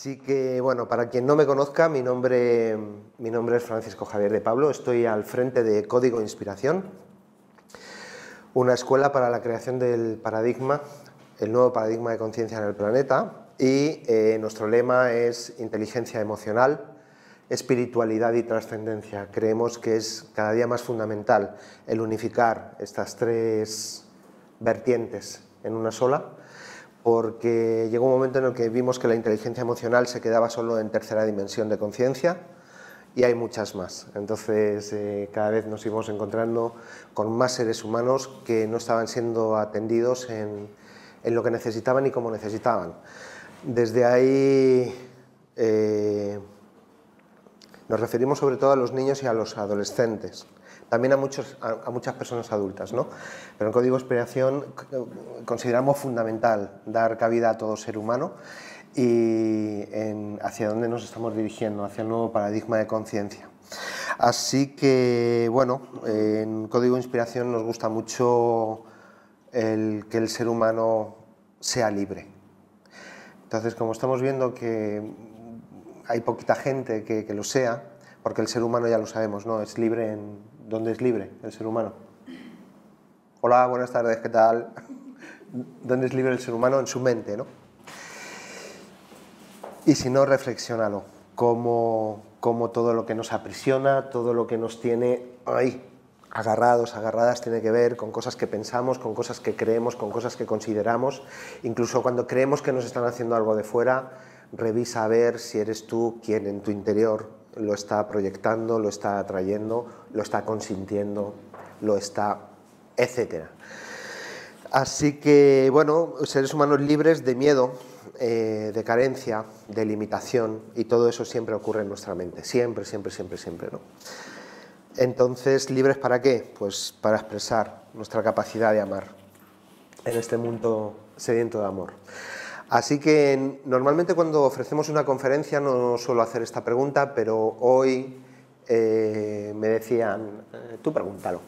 Así que, bueno, para quien no me conozca, mi nombre es Francisco Javier de Pablo, estoy al frente de Código Inspiración, una escuela para la creación del paradigma, el nuevo paradigma de conciencia en el planeta, y nuestro lema es inteligencia emocional, espiritualidad y trascendencia. Creemos que es cada día más fundamental el unificar estas tres vertientes en una sola, porque llegó un momento en el que vimos que la inteligencia emocional se quedaba solo en tercera dimensión de conciencia y hay muchas más. Entonces cada vez nos íbamos encontrando con más seres humanos que no estaban siendo atendidos en lo que necesitaban y cómo necesitaban. Desde ahí nos referimos sobre todo a los niños y a los adolescentes, también a muchas personas adultas, ¿no? Pero en Código Inspiración consideramos fundamental dar cabida a todo ser humano y hacia dónde nos estamos dirigiendo, hacia el nuevo paradigma de conciencia. Así que, bueno, en Código Inspiración nos gusta mucho que el ser humano sea libre. Entonces, como estamos viendo que hay poquita gente que lo sea, porque el ser humano ya lo sabemos, ¿no? Es libre en... ¿Dónde es libre el ser humano? Hola, buenas tardes, ¿qué tal? ¿Dónde es libre el ser humano? En su mente, ¿no? Y si no, reflexiónalo. Cómo todo lo que nos aprisiona, todo lo que nos tiene ahí, agarrados, agarradas, tiene que ver con cosas que pensamos, con cosas que creemos, con cosas que consideramos. Incluso cuando creemos que nos están haciendo algo de fuera, revisa a ver si eres tú quien en tu interior lo está proyectando, lo está atrayendo, lo está consintiendo, lo está, etcétera. Así que, bueno, seres humanos libres de miedo, de carencia, de limitación, y todo eso siempre ocurre en nuestra mente, siempre, siempre, siempre, siempre, ¿no? Entonces, ¿libres para qué? Pues para expresar nuestra capacidad de amar en este mundo sediento de amor. Así que normalmente cuando ofrecemos una conferencia no suelo hacer esta pregunta, pero hoy me decían, tú pregúntalo.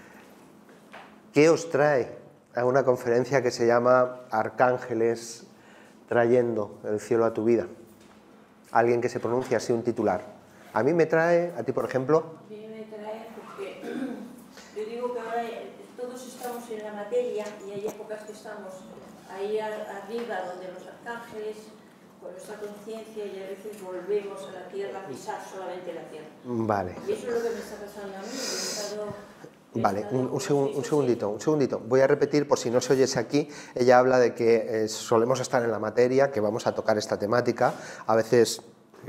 ¿Qué os trae a una conferencia que se llama Arcángeles trayendo el cielo a tu vida? Alguien que se pronuncie así un titular. A mí me trae, a ti por ejemplo. A mí me trae porque yo digo que ahora todos estamos en la materia y hay épocas que estamos ahí arriba donde los arcángeles, con nuestra conciencia, y a veces volvemos a la tierra a pisar solamente la tierra. Vale. Y eso es lo que me está pasando a mí. Vale, un segundito. Voy a repetir por si no se oyese aquí. Ella habla de que solemos estar en la materia, que vamos a tocar esta temática. A veces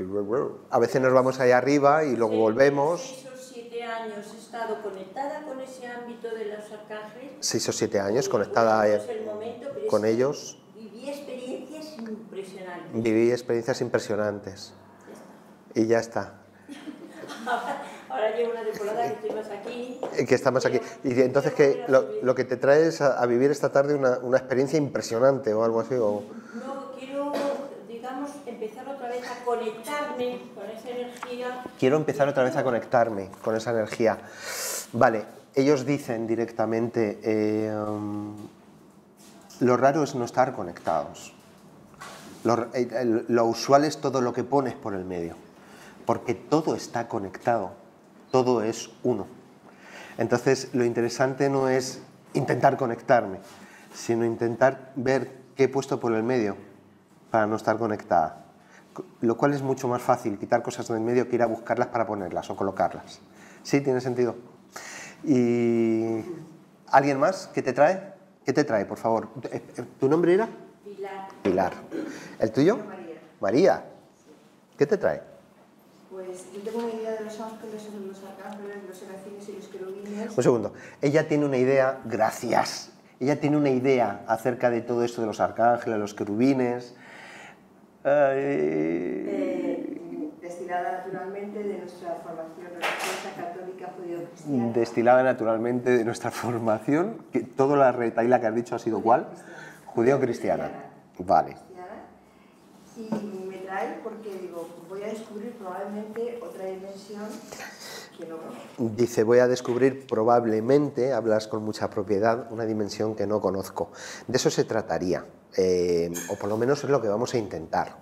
nos vamos ahí arriba y luego volvemos. 6 o 7 años he estado conectada con ese ámbito de los arcángeles. 6 o 7 años conectada con ellos. Viví experiencias impresionantes. Viví experiencias impresionantes. Y ya está. Ahora llevo una temporada que estoy más aquí. Que estamos aquí. Y entonces que lo que te trae es a vivir esta tarde una experiencia impresionante o algo así. O... No, quiero, digamos, empezar otra vez a conectarme con esa energía. Quiero empezar otra vez a conectarme con esa energía. Vale, ellos dicen directamente, lo raro es no estar conectados. Lo usual es todo lo que pones por el medio, porque todo está conectado. Todo es uno. Entonces, lo interesante no es intentar conectarme, sino intentar ver qué he puesto por el medio para no estar conectada. Lo cual es mucho más fácil quitar cosas del medio que ir a buscarlas para ponerlas o colocarlas. ¿Sí? ¿Tiene sentido? ¿Y alguien más? ¿Qué te trae? ¿Qué te trae, por favor? ¿Tu nombre era? Pilar. Pilar. ¿El tuyo? María. María. ¿Qué te trae? Pues yo tengo una idea de los ángeles, los arcángeles, los serafines y los querubines. Un segundo. Ella tiene una idea, gracias. Ella tiene una idea acerca de todo esto de los arcángeles, los querubines. Destilada naturalmente de nuestra formación religiosa, católica, judío-cristiana. Destilada naturalmente de nuestra formación. Que toda la retaíla que has dicho ha sido ¿cuál? Judío-cristiana. Vale. Y me trae porque digo, voy a descubrir probablemente otra dimensión que no conozco. Dice, voy a descubrir probablemente, hablas con mucha propiedad, una dimensión que no conozco. De eso se trataría, o por lo menos es lo que vamos a intentar.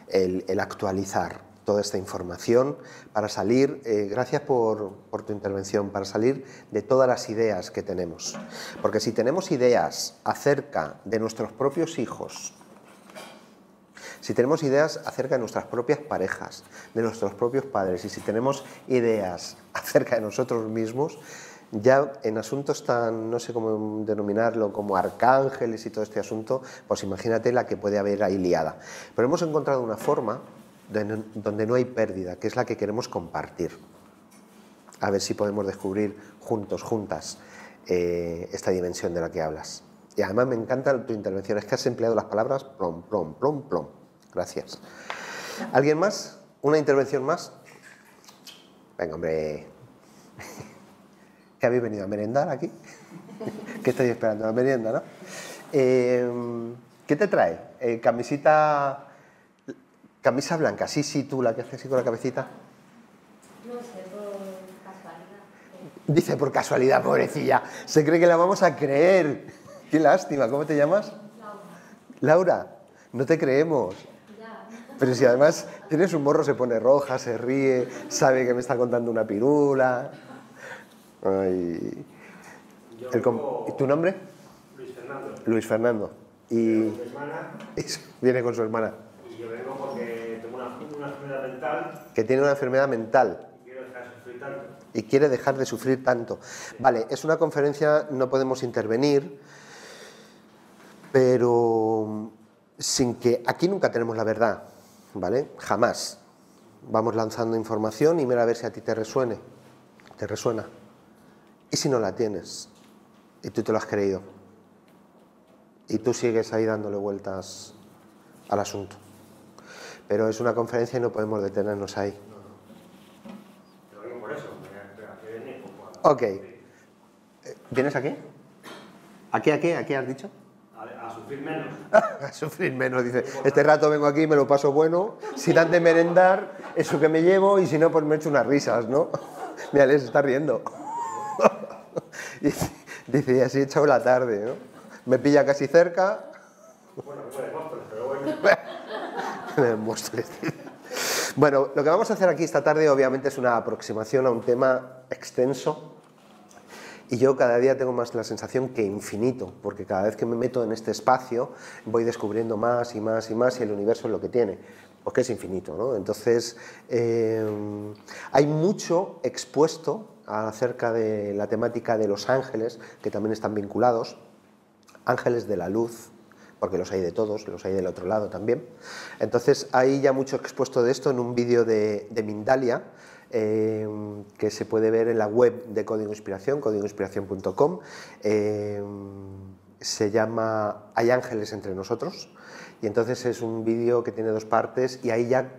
el actualizar toda esta información para salir, gracias por tu intervención, para salir de todas las ideas que tenemos. Porque si tenemos ideas acerca de nuestros propios hijos, si tenemos ideas acerca de nuestras propias parejas, de nuestros propios padres, y si tenemos ideas acerca de nosotros mismos, ya en asuntos tan, no sé cómo denominarlo, como arcángeles y todo este asunto, pues imagínate la que puede haber ahí liada. Pero hemos encontrado una forma donde no hay pérdida, que es la que queremos compartir. A ver si podemos descubrir juntos, juntas, esta dimensión de la que hablas. Y además me encanta tu intervención, es que has empleado las palabras plom, plom, plom, plom. Gracias. ¿Alguien más? ¿Una intervención más? Venga, hombre. ¿Qué habéis venido a merendar aquí? ¿Qué estáis esperando? La merienda, ¿no? ¿Qué te trae? Camisa blanca. Sí, tú, la que haces así con la cabecita. No sé, por casualidad. Dice por casualidad, pobrecilla. Se cree que la vamos a creer. Qué lástima. ¿Cómo te llamas? Laura. Laura, no te creemos. Ya. Pero si además tienes un morro, se pone roja, se ríe, sabe que me está contando una pirula. Ay. ¿Y tu nombre? Luis Fernando. Luis Fernando. Y Mi hermana, viene con su hermana. y yo vengo porque tengo una enfermedad mental Que tiene una enfermedad mental y quiero dejar de sufrir tanto. y quiere dejar de sufrir tanto. Vale, es una conferencia, no podemos intervenir, pero sin que... Aquí nunca tenemos la verdad, ¿vale? Jamás. Vamos lanzando información y mira a ver si a ti te resuena. ¿Y si no la tienes? Y tú te lo has creído. Y tú sigues ahí dándole vueltas al asunto. Pero es una conferencia y no podemos detenernos ahí. Yo vengo por eso, ¿a qué venir? Pues, Ok. ¿Vienes aquí? ¿Aquí has dicho? a sufrir menos. A sufrir menos, dice. Este rato vengo aquí, me lo paso bueno. Si dan de merendar, eso que me llevo, y si no, pues me echo unas risas, ¿no? Mira, se está riendo. Dice, y así he echado la tarde, ¿no? Me pilla casi cerca. Bueno, que puede Móstoles, pero bueno. Móstoles. Bueno, lo que vamos a hacer aquí esta tarde obviamente es una aproximación a un tema extenso, y yo cada día tengo más la sensación que infinito, porque cada vez que me meto en este espacio voy descubriendo más y más y más, y el universo es lo que tiene, porque es infinito, ¿no? Entonces hay mucho expuesto acerca de la temática de los ángeles, que también están vinculados, ángeles de la luz, porque los hay de todos, los hay del otro lado también. Entonces hay ya mucho expuesto de esto en un vídeo de Mindalia, que se puede ver en la web de Código Inspiración, códigoinspiración.com. Se llama Hay ángeles entre nosotros, y entonces es un vídeo que tiene 2 partes, y ahí ya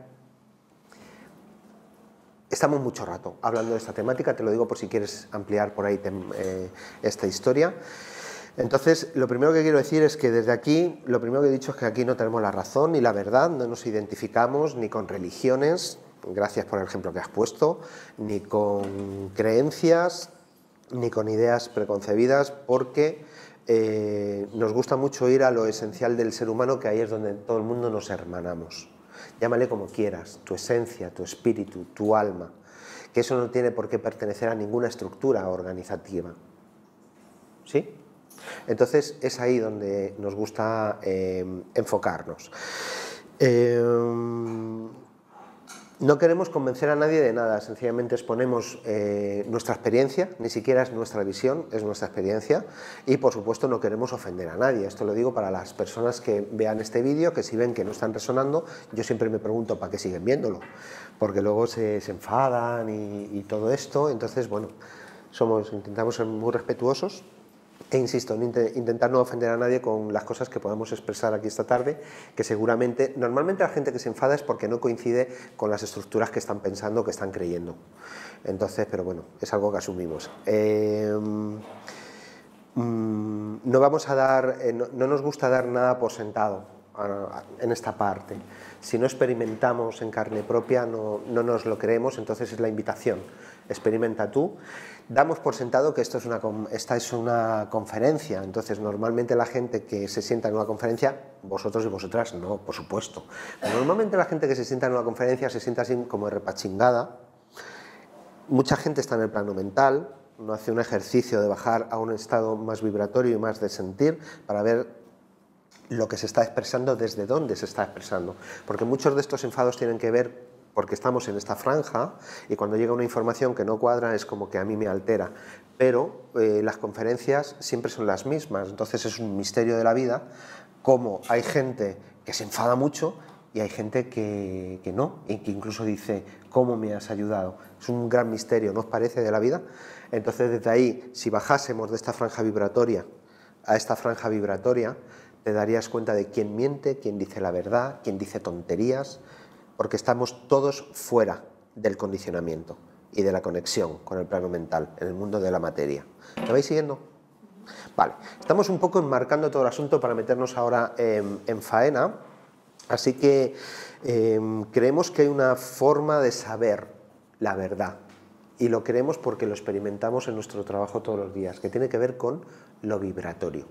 estamos mucho rato hablando de esta temática. Te lo digo por si quieres ampliar por ahí esta historia. Entonces, lo primero que quiero decir es que desde aquí, lo primero que he dicho es que aquí no tenemos la razón ni la verdad, no nos identificamos ni con religiones, gracias por el ejemplo que has puesto, ni con creencias, ni con ideas preconcebidas, porque nos gusta mucho ir a lo esencial del ser humano, que ahí es donde todo el mundo nos hermanamos. Llámale como quieras, tu esencia, tu espíritu, tu alma, que eso no tiene por qué pertenecer a ninguna estructura organizativa. ¿Sí? Entonces es ahí donde nos gusta enfocarnos. No queremos convencer a nadie de nada, sencillamente exponemos nuestra experiencia, ni siquiera es nuestra visión, es nuestra experiencia, y por supuesto no queremos ofender a nadie. Esto lo digo para las personas que vean este vídeo, que si ven que no están resonando, yo siempre me pregunto para qué siguen viéndolo, porque luego se enfadan y todo esto. Entonces, bueno, intentamos ser muy respetuosos. E insisto, intentar no ofender a nadie con las cosas que podamos expresar aquí esta tarde, que seguramente, normalmente la gente que se enfada es porque no coincide con las estructuras que están pensando, que están creyendo. Entonces, pero bueno, es algo que asumimos. No vamos a dar, no nos gusta dar nada por sentado. en esta parte. Si no experimentamos en carne propia, no nos lo creemos, entonces es la invitación. Experimenta tú. Damos por sentado que esta es una conferencia, entonces normalmente la gente que se sienta en una conferencia, vosotros y vosotras no, por supuesto, pero normalmente la gente que se sienta en una conferencia se sienta así como repachingada. Mucha gente está en el plano mental, no hace un ejercicio de bajar a un estado más vibratorio y más de sentir para ver lo que se está expresando, desde dónde se está expresando, porque muchos de estos enfados tienen que ver porque estamos en esta franja y cuando llega una información que no cuadra es como que a mí me altera, pero las conferencias siempre son las mismas, entonces es un misterio de la vida, como hay gente que se enfada mucho y hay gente que no, y que incluso dice, ¿cómo me has ayudado? Es un gran misterio, ¿no os parece, de la vida? Entonces desde ahí, si bajásemos de esta franja vibratoria a esta franja vibratoria, te darías cuenta de quién miente, quién dice la verdad, quién dice tonterías, porque estamos todos fuera del condicionamiento y de la conexión con el plano mental, en el mundo de la materia. ¿Me vais siguiendo? Vale, estamos un poco enmarcando todo el asunto para meternos ahora en faena, así que creemos que hay una forma de saber la verdad, y lo creemos porque lo experimentamos en nuestro trabajo todos los días, que tiene que ver con lo vibratorio,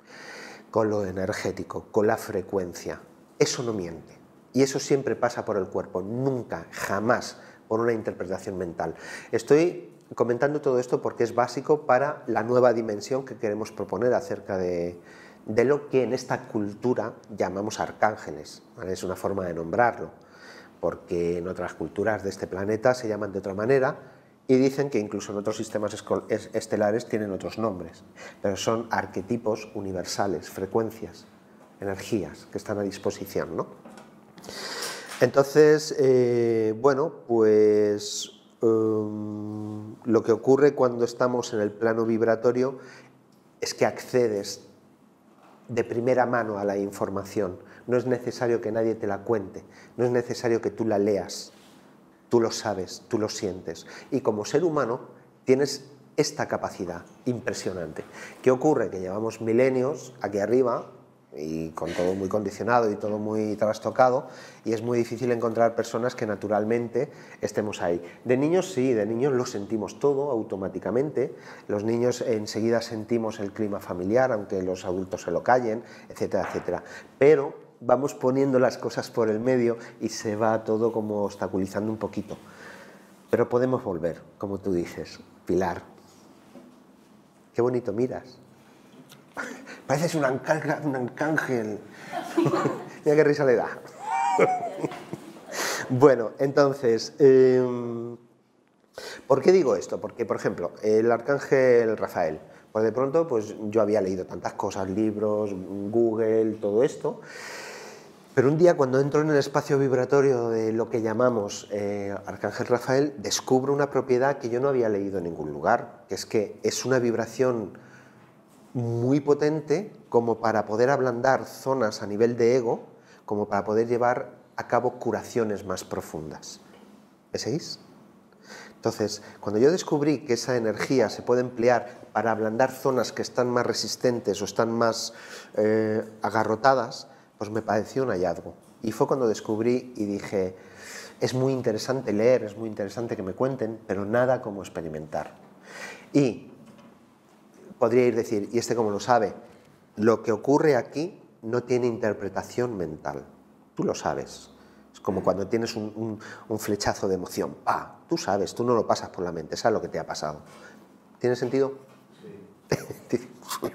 con lo energético, con la frecuencia. Eso no miente. Y eso siempre pasa por el cuerpo, nunca, jamás por una interpretación mental. Estoy comentando todo esto porque es básico para la nueva dimensión que queremos proponer acerca de lo que en esta cultura llamamos arcángeles, ¿vale? Es una forma de nombrarlo, porque en otras culturas de este planeta se llaman de otra manera y dicen que incluso en otros sistemas estelares tienen otros nombres, pero son arquetipos universales, frecuencias, energías que están a disposición, ¿no? Entonces, bueno, pues lo que ocurre cuando estamos en el plano vibratorio es que accedes de primera mano a la información. No es necesario que nadie te la cuente, no es necesario que tú la leas, tú lo sabes, tú lo sientes. Y como ser humano tienes esta capacidad impresionante. ¿Qué ocurre? Que llevamos milenios aquí arriba, y con todo muy condicionado y todo muy trastocado, y es muy difícil encontrar personas que naturalmente estemos ahí. De niños sí, de niños lo sentimos todo automáticamente, los niños enseguida sentimos el clima familiar, aunque los adultos se lo callen, etcétera, etcétera. Pero vamos poniendo las cosas por el medio y se va todo como obstaculizando un poquito. Pero podemos volver, como tú dices, Pilar. Qué bonito miras. Pareces un arcángel. Mira qué risa le da. Bueno, entonces, ¿por qué digo esto? Porque, por ejemplo, el arcángel Rafael, pues de pronto pues yo había leído tantas cosas, libros, Google, todo esto, pero un día cuando entro en el espacio vibratorio de lo que llamamos arcángel Rafael, descubro una propiedad que yo no había leído en ningún lugar, que es una vibración muy potente como para poder ablandar zonas a nivel de ego, como para poder llevar a cabo curaciones más profundas. ¿Me seguís? Entonces, cuando yo descubrí que esa energía se puede emplear para ablandar zonas que están más resistentes o están más agarrotadas, pues me pareció un hallazgo. Y fue cuando descubrí y dije, es muy interesante leer, es muy interesante que me cuenten, pero nada como experimentar. Y podríais decir, ¿y este cómo lo sabe? Lo que ocurre aquí no tiene interpretación mental. Tú lo sabes. Es como cuando tienes un flechazo de emoción. ¡Pah! Tú sabes, tú no lo pasas por la mente, sabes lo que te ha pasado. ¿Tiene sentido? Sí.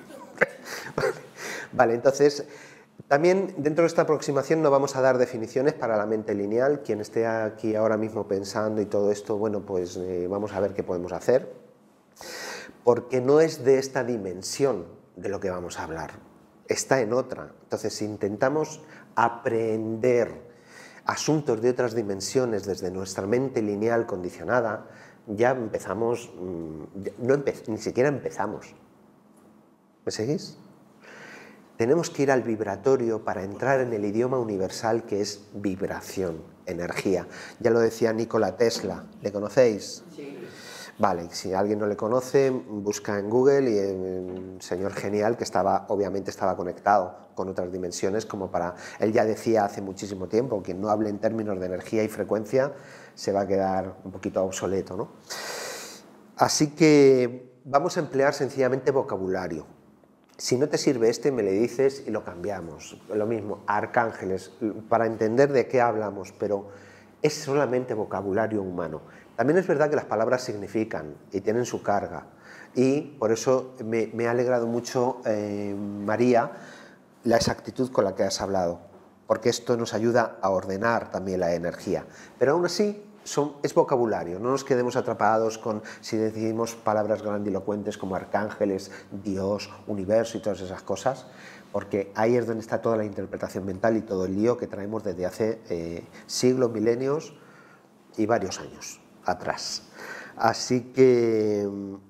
Vale, entonces, también dentro de esta aproximación no vamos a dar definiciones para la mente lineal. Quien esté aquí ahora mismo pensando y todo esto, bueno, pues vamos a ver qué podemos hacer. Porque no es de esta dimensión de lo que vamos a hablar, está en otra. Entonces, si intentamos aprender asuntos de otras dimensiones desde nuestra mente lineal condicionada, ya empezamos, ni siquiera empezamos. ¿Me seguís? Tenemos que ir al vibratorio para entrar en el idioma universal que es vibración, energía. Ya lo decía Nikola Tesla, ¿le conocéis? Sí. Vale, si alguien no le conoce, busca en Google y un señor genial que obviamente estaba conectado con otras dimensiones, como para... Él ya decía hace muchísimo tiempo, quien no hable en términos de energía y frecuencia se va a quedar un poquito obsoleto, ¿no? Así que vamos a emplear sencillamente vocabulario. Si no te sirve me le dices y lo cambiamos. Lo mismo, arcángeles, para entender de qué hablamos, pero es solamente vocabulario humano. También es verdad que las palabras significan y tienen su carga, y por eso me ha alegrado mucho, María, la exactitud con la que has hablado, porque esto nos ayuda a ordenar también la energía. Pero aún así, es vocabulario, no nos quedemos atrapados con si decimos palabras grandilocuentes como arcángeles, Dios, universo y todas esas cosas, porque ahí es donde está toda la interpretación mental y todo el lío que traemos desde hace siglos, milenios y varios años atrás. Así que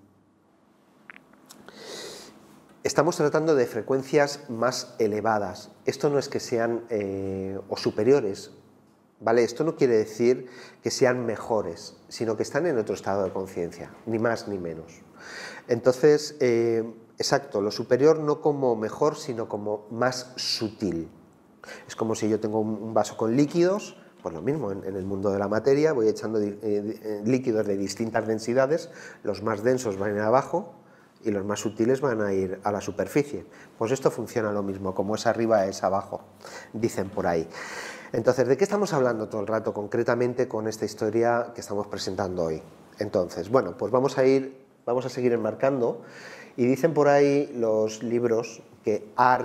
estamos tratando de frecuencias más elevadas. Esto no es que sean o superiores, ¿vale? Esto no quiere decir que sean mejores, sino que están en otro estado de conciencia, ni más ni menos. Entonces, exacto, lo superior no como mejor, sino como más sutil. Es como si yo tengo un vaso con líquidos, pues lo mismo, en el mundo de la materia voy echando líquidos de distintas densidades, los más densos van a ir abajo y los más sutiles van a ir a la superficie. Pues esto funciona lo mismo, como es arriba es abajo, dicen por ahí. Entonces, ¿de qué estamos hablando todo el rato concretamente con esta historia que estamos presentando hoy? Entonces, bueno, pues vamos a seguir enmarcando, y dicen por ahí los libros que ARC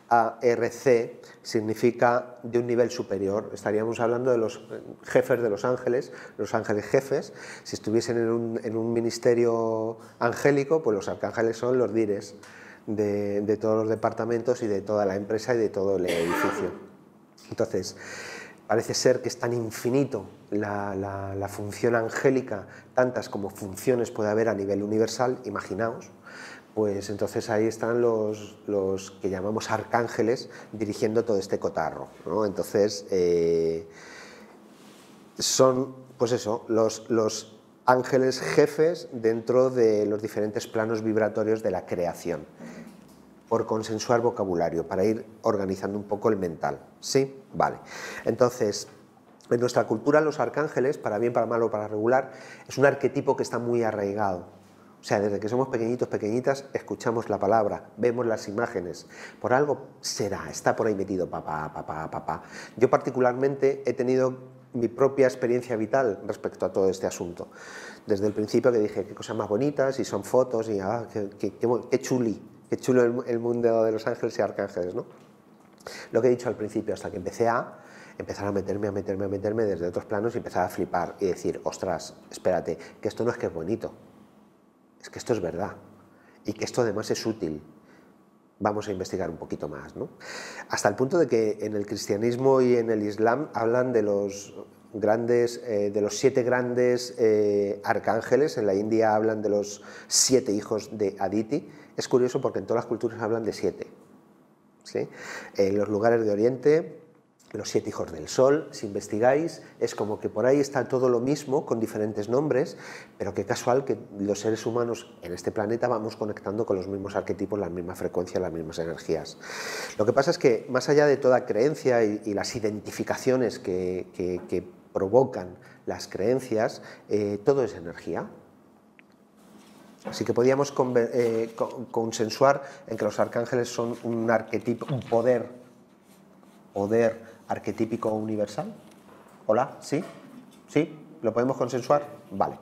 significa de un nivel superior. Estaríamos hablando de los jefes de los ángeles jefes. Si estuviesen en un ministerio angélico, pues los arcángeles son los dires de todos los departamentos y de toda la empresa y de todo el edificio. Entonces, parece ser que es tan infinito la función angélica, tantas como funciones puede haber a nivel universal, imaginaos. Pues entonces ahí están los que llamamos arcángeles dirigiendo todo este cotarro, ¿no? Entonces son, pues eso, los ángeles jefes dentro de los diferentes planos vibratorios de la creación, por consensuar vocabulario, para ir organizando un poco el mental, ¿sí? Vale. Entonces, en nuestra cultura los arcángeles, para bien, para mal o para regular, es un arquetipo que está muy arraigado. O sea, desde que somos pequeñitos, pequeñitas, escuchamos la palabra, vemos las imágenes. Por algo será, está por ahí metido papá, papá, papá. Yo particularmente he tenido mi propia experiencia vital respecto a todo este asunto. Desde el principio que dije, qué cosas más bonitas, y son fotos, y qué chulo el mundo de los ángeles y arcángeles, ¿no? Lo que he dicho al principio, hasta que empecé a empezar a meterme desde otros planos y empezar a flipar y decir, ostras, espérate, que esto no es que es bonito. Es que esto es verdad, y que esto además es útil. Vamos a investigar un poquito más, ¿no? Hasta el punto de que en el cristianismo y en el islam hablan de los 7 grandes arcángeles. En la India hablan de los 7 hijos de Aditi. Es curioso porque en todas las culturas hablan de 7, ¿sí? En los lugares de Oriente, los 7 hijos del sol, si investigáis, es como que por ahí está todo lo mismo, con diferentes nombres, pero qué casual que los seres humanos en este planeta vamos conectando con los mismos arquetipos, las mismas frecuencias, las mismas energías. Lo que pasa es que, más allá de toda creencia y las identificaciones que provocan las creencias, todo es energía. Así que podíamos consensuar en que los arcángeles son un arquetipo, un poder arquetípico universal. ¿Hola? ¿Sí? ¿Sí? ¿Lo podemos consensuar? Vale.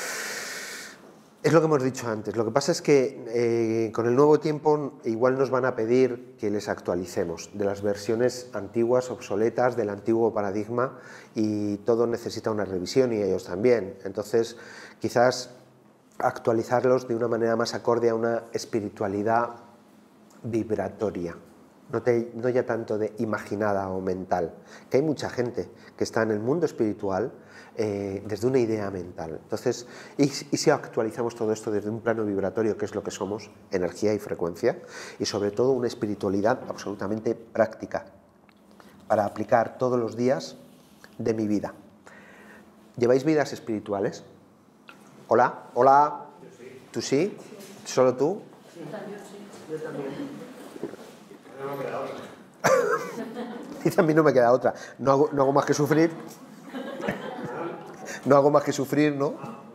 Es lo que hemos dicho antes. Lo que pasa es que con el nuevo tiempo igual nos van a pedir que les actualicemos de las versiones antiguas, obsoletas, del antiguo paradigma, y todo necesita una revisión, y ellos también. Entonces, quizás actualizarlos de una manera más acorde a una espiritualidad vibratoria. No ya tanto de imaginada o mental, que hay mucha gente que está en el mundo espiritual desde una idea mental. Entonces, y si actualizamos todo esto desde un plano vibratorio, que es lo que somos, energía y frecuencia, y sobre todo una espiritualidad absolutamente práctica, para aplicar todos los días de mi vida. ¿Lleváis vidas espirituales? Hola, hola. ¿Tú sí? ¿Solo tú? Yo también. No me queda otra. Dice, a mí no me queda otra. No hago más que sufrir. No hago más que sufrir, ¿no?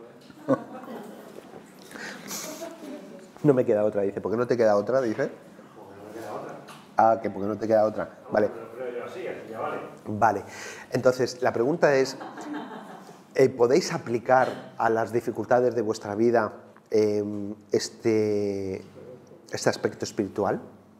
No me queda otra, dice. ¿Por qué no te queda otra? Dice. Porque no me queda otra. Ah, que porque no te queda otra. Vale. Pero lo creo yo así ya vale. Vale. Entonces, la pregunta es, ¿podéis aplicar a las dificultades de vuestra vida este aspecto espiritual?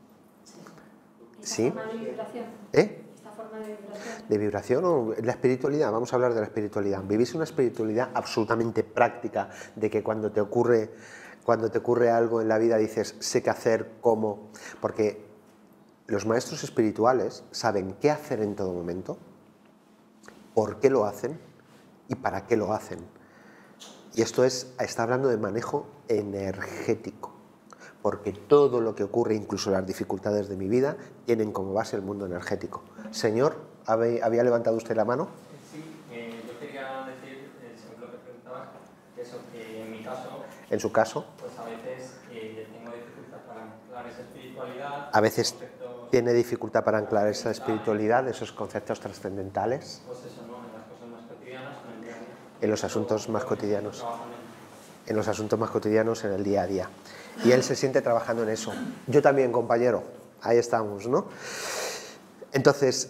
¿Sí? ¿Esta forma de vibración? ¿Esta forma de vibración? ¿De vibración o la espiritualidad? Vamos a hablar de la espiritualidad. ¿Vivís una espiritualidad absolutamente práctica de que cuando te ocurre algo en la vida dices, sé qué hacer, cómo? Porque los maestros espirituales saben qué hacer en todo momento, por qué lo hacen y para qué lo hacen. Y esto está hablando de manejo energético, porque todo lo que ocurre, incluso las dificultades de mi vida, tienen como base el mundo energético. Señor, ¿había levantado usted la mano? Sí, yo quería decir, según lo que preguntabas, eso, que en mi caso... En su caso, pues a veces tengo dificultad para mezclar esa espiritualidad... a veces conceptos, tiene dificultad para anclar esa espiritualidad, esos conceptos trascendentales, pues eso, ¿no? En las cosas más cotidianas, en el día a día. en los asuntos más cotidianos. Trabajo En los asuntos más cotidianos, en el día a día. Y él se siente trabajando en eso. Yo también, compañero. Ahí estamos, ¿no? Entonces,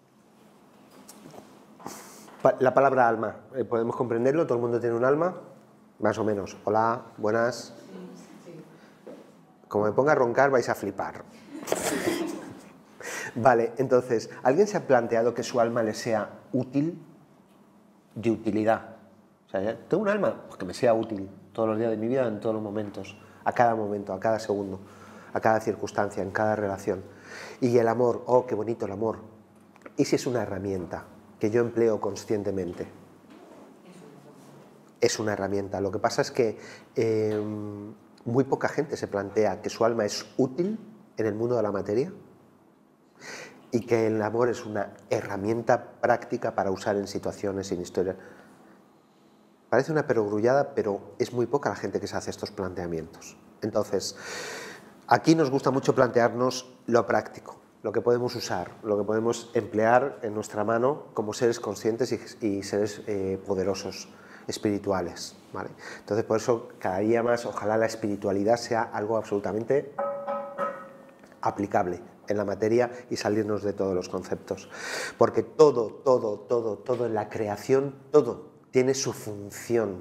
la palabra alma, ¿podemos comprenderlo? ¿Todo el mundo tiene un alma? Más o menos. Hola, buenas. Como me ponga a roncar, vais a flipar. Vale, entonces, ¿alguien se ha planteado que su alma le sea útil? De utilidad. O sea, tengo un alma, pues que me sea útil todos los días de mi vida, en todos los momentos, a cada momento, a cada segundo, a cada circunstancia, en cada relación. Y el amor, oh, qué bonito el amor. ¿Y si es una herramienta que yo empleo conscientemente? Es una herramienta. Lo que pasa es que muy poca gente se plantea que su alma es útil en el mundo de la materia y que el amor es una herramienta práctica para usar en situaciones, en historias. Parece una perogrullada, pero es muy poca la gente que se hace estos planteamientos. Entonces, aquí nos gusta mucho plantearnos lo práctico, lo que podemos usar, lo que podemos emplear en nuestra mano como seres conscientes y seres poderosos, espirituales, ¿vale? Entonces, por eso, cada día más, ojalá la espiritualidad sea algo absolutamente aplicable en la materia y salirnos de todos los conceptos. Porque todo en la creación, todo tiene su función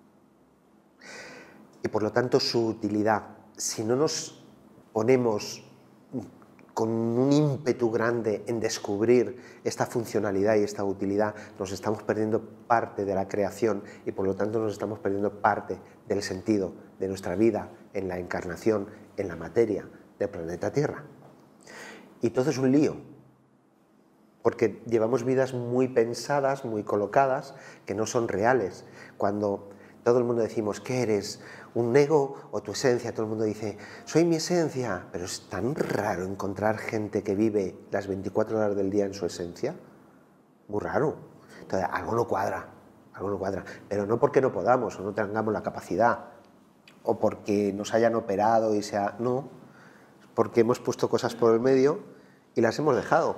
y por lo tanto su utilidad. Si no nos ponemos con un ímpetu grande en descubrir esta funcionalidad y esta utilidad, nos estamos perdiendo parte de la creación y por lo tanto nos estamos perdiendo parte del sentido de nuestra vida en la encarnación, en la materia del planeta Tierra. Y todo es un lío, porque llevamos vidas muy pensadas, muy colocadas, que no son reales. Cuando todo el mundo decimos, ¿qué eres? ¿Un ego o tu esencia? Todo el mundo dice, soy mi esencia. Pero es tan raro encontrar gente que vive las 24 horas del día en su esencia. Muy raro. Entonces, algo no cuadra. Pero no porque no podamos o no tengamos la capacidad, o porque nos hayan operado y sea... No, porque hemos puesto cosas por el medio y las hemos dejado.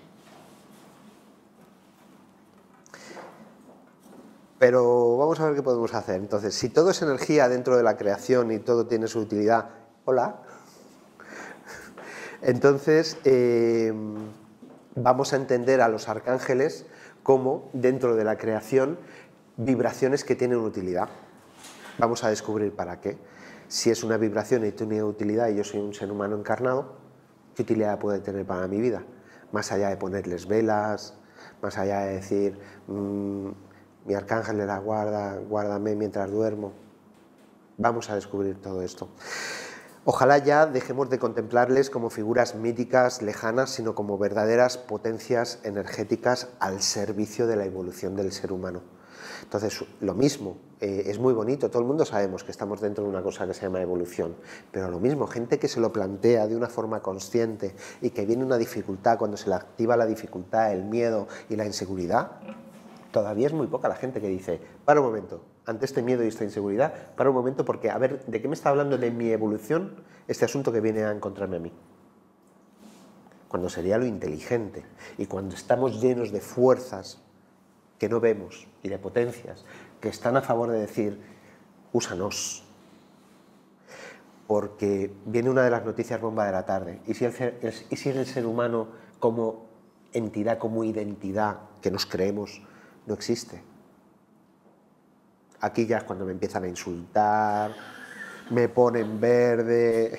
Pero vamos a ver qué podemos hacer. Entonces, si todo es energía dentro de la creación y todo tiene su utilidad... Hola. Entonces, vamos a entender a los arcángeles como, dentro de la creación, vibraciones que tienen utilidad. Vamos a descubrir para qué. Si es una vibración y tiene utilidad y yo soy un ser humano encarnado, ¿qué utilidad puede tener para mi vida? Más allá de ponerles velas, más allá de decir... mi arcángel de la guarda, guárdame mientras duermo. Vamos a descubrir todo esto. Ojalá ya dejemos de contemplarles como figuras míticas, lejanas, sino como verdaderas potencias energéticas al servicio de la evolución del ser humano. Entonces, lo mismo, es muy bonito, todo el mundo sabemos que estamos dentro de una cosa que se llama evolución, pero lo mismo, gente que se lo plantea de una forma consciente y que viene una dificultad, cuando se le activa la dificultad, el miedo y la inseguridad, todavía es muy poca la gente que dice, para un momento, ante este miedo y esta inseguridad, para un momento, porque a ver, ¿de qué me está hablando de mi evolución este asunto que viene a encontrarme a mí? Cuando sería lo inteligente y cuando estamos llenos de fuerzas que no vemos y de potencias que están a favor de decir, úsanos. Porque viene una de las noticias bomba de la tarde. ¿Y si el ser humano como entidad, como identidad que nos creemos, no existe? Aquí ya es cuando me empiezan a insultar, me ponen verde.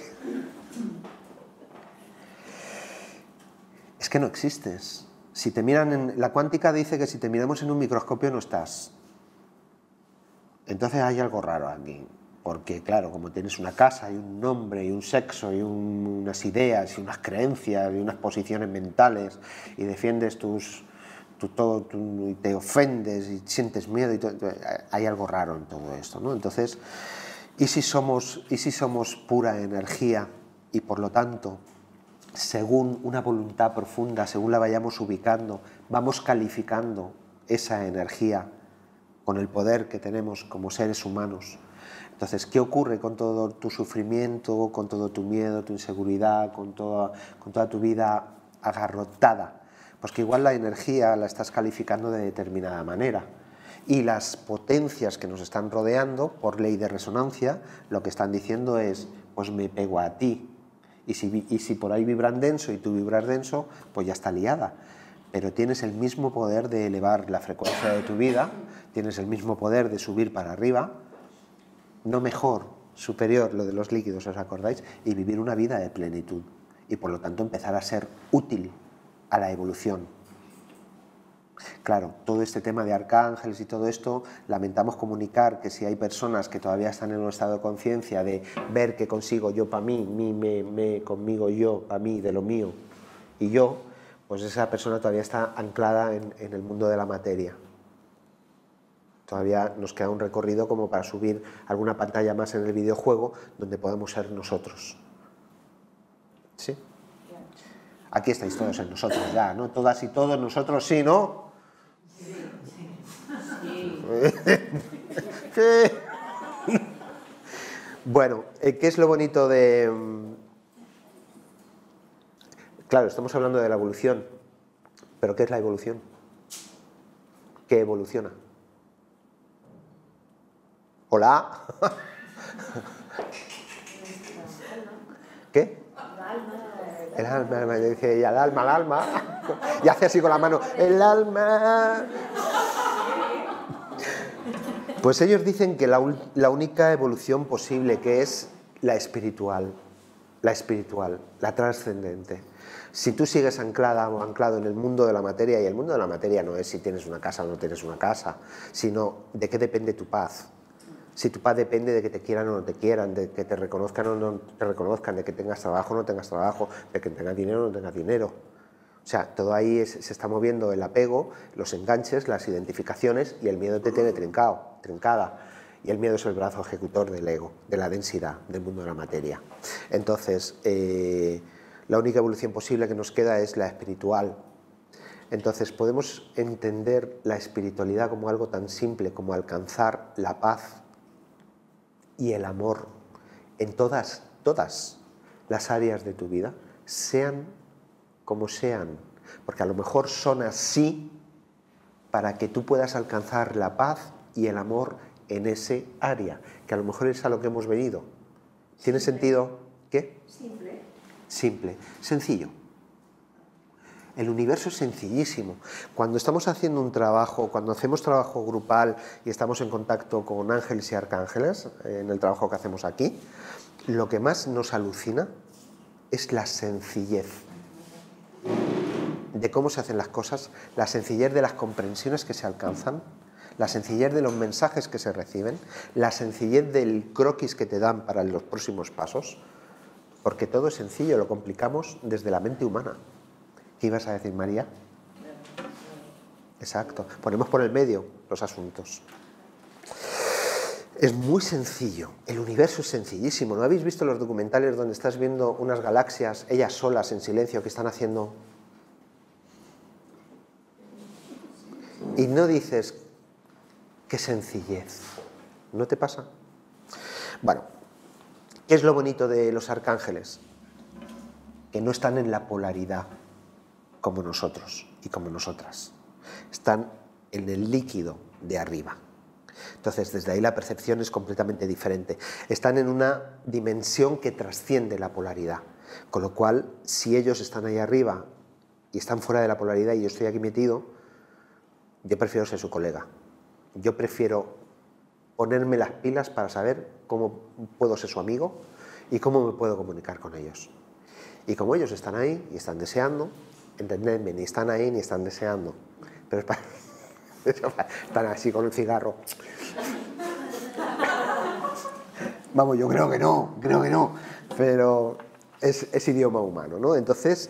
Es que no existes. Si te miran la cuántica dice que si te miramos en un microscopio no estás. Entonces hay algo raro aquí. Porque claro, como tienes una casa y un nombre y un sexo y unas ideas y unas creencias y unas posiciones mentales y defiendes y te ofendes y sientes miedo y todo, hay algo raro en todo esto, ¿no? Entonces, ¿y si somos pura energía y por lo tanto, según una voluntad profunda, según la vayamos ubicando, vamos calificando esa energía con el poder que tenemos como seres humanos? Entonces, ¿qué ocurre con todo tu sufrimiento, con todo tu miedo, tu inseguridad, con toda tu vida agarrotada? Pues que igual la energía la estás calificando de determinada manera. Y las potencias que nos están rodeando, por ley de resonancia, lo que están diciendo es, pues me pego a ti. Y si por ahí vibran denso y tú vibras denso, pues ya está liada. Pero tienes el mismo poder de elevar la frecuencia de tu vida, tienes el mismo poder de subir para arriba, no mejor, superior, lo de los líquidos, ¿os acordáis? Y vivir una vida de plenitud. Y por lo tanto empezar a ser útil a la evolución. Claro, todo este tema de arcángeles y todo esto, lamentamos comunicar que si hay personas que todavía están en un estado de conciencia de ver qué consigo yo para mí, conmigo yo, para mí, de lo mío y yo, pues esa persona todavía está anclada en el mundo de la materia. Todavía nos queda un recorrido como para subir alguna pantalla más en el videojuego donde podamos ser nosotros. ¿Sí? Aquí estáis todos en nosotros ya, ¿no? Todas y todos nosotros, sí, ¿no? Sí. Bueno, ¿qué es lo bonito de...? Claro, estamos hablando de la evolución, pero ¿qué es la evolución? ¿Qué evoluciona? ¿Hola? ¿Qué? El alma, dice ella, el alma, y hace así con la mano, el alma. Pues ellos dicen que la única evolución posible, que es la espiritual, la trascendente. Si tú sigues anclada o anclado en el mundo de la materia, y el mundo de la materia no es si tienes una casa o no tienes una casa, sino de qué depende tu paz. Si tu paz depende de que te quieran o no te quieran, de que te reconozcan o no te reconozcan, de que tengas trabajo o no tengas trabajo, de que tengas dinero o no tengas dinero. O sea, todo ahí se está moviendo el apego, los enganches, las identificaciones, y el miedo te tiene trincada. Y el miedo es el brazo ejecutor del ego, de la densidad, del mundo de la materia. Entonces, la única evolución posible que nos queda es la espiritual. Entonces, podemos entender la espiritualidad como algo tan simple como alcanzar la paz y el amor en todas las áreas de tu vida, sean como sean, porque a lo mejor son así para que tú puedas alcanzar la paz y el amor en ese área, que a lo mejor es a lo que hemos venido. ¿Tiene sentido? ¿Qué? Simple, sencillo. El universo es sencillísimo. Cuando estamos haciendo un trabajo, cuando hacemos trabajo grupal y estamos en contacto con ángeles y arcángeles, en el trabajo que hacemos aquí, lo que más nos alucina es la sencillez de cómo se hacen las cosas, la sencillez de las comprensiones que se alcanzan, la sencillez de los mensajes que se reciben, la sencillez del croquis que te dan para los próximos pasos, porque todo es sencillo, lo complicamos desde la mente humana. ¿Qué ibas a decir, María? Exacto. Ponemos por el medio los asuntos. Es muy sencillo. El universo es sencillísimo. ¿No habéis visto los documentales donde estás viendo unas galaxias, ellas solas, en silencio, que están haciendo? Y no dices, qué sencillez. ¿No te pasa? Bueno, ¿qué es lo bonito de los arcángeles? Que no están en la polaridad como nosotros y como nosotras. Están en el líquido de arriba. Entonces, desde ahí la percepción es completamente diferente. Están en una dimensión que trasciende la polaridad. Con lo cual, si ellos están ahí arriba y están fuera de la polaridad y yo estoy aquí metido, yo prefiero ser su colega. Yo prefiero ponerme las pilas para saber cómo puedo ser su amigo y cómo me puedo comunicar con ellos. Y como ellos están ahí y están deseando, entendedme, ni están ahí ni están deseando, pero es para... están así con el cigarro. Vamos, yo creo que no, pero es idioma humano, ¿no? Entonces,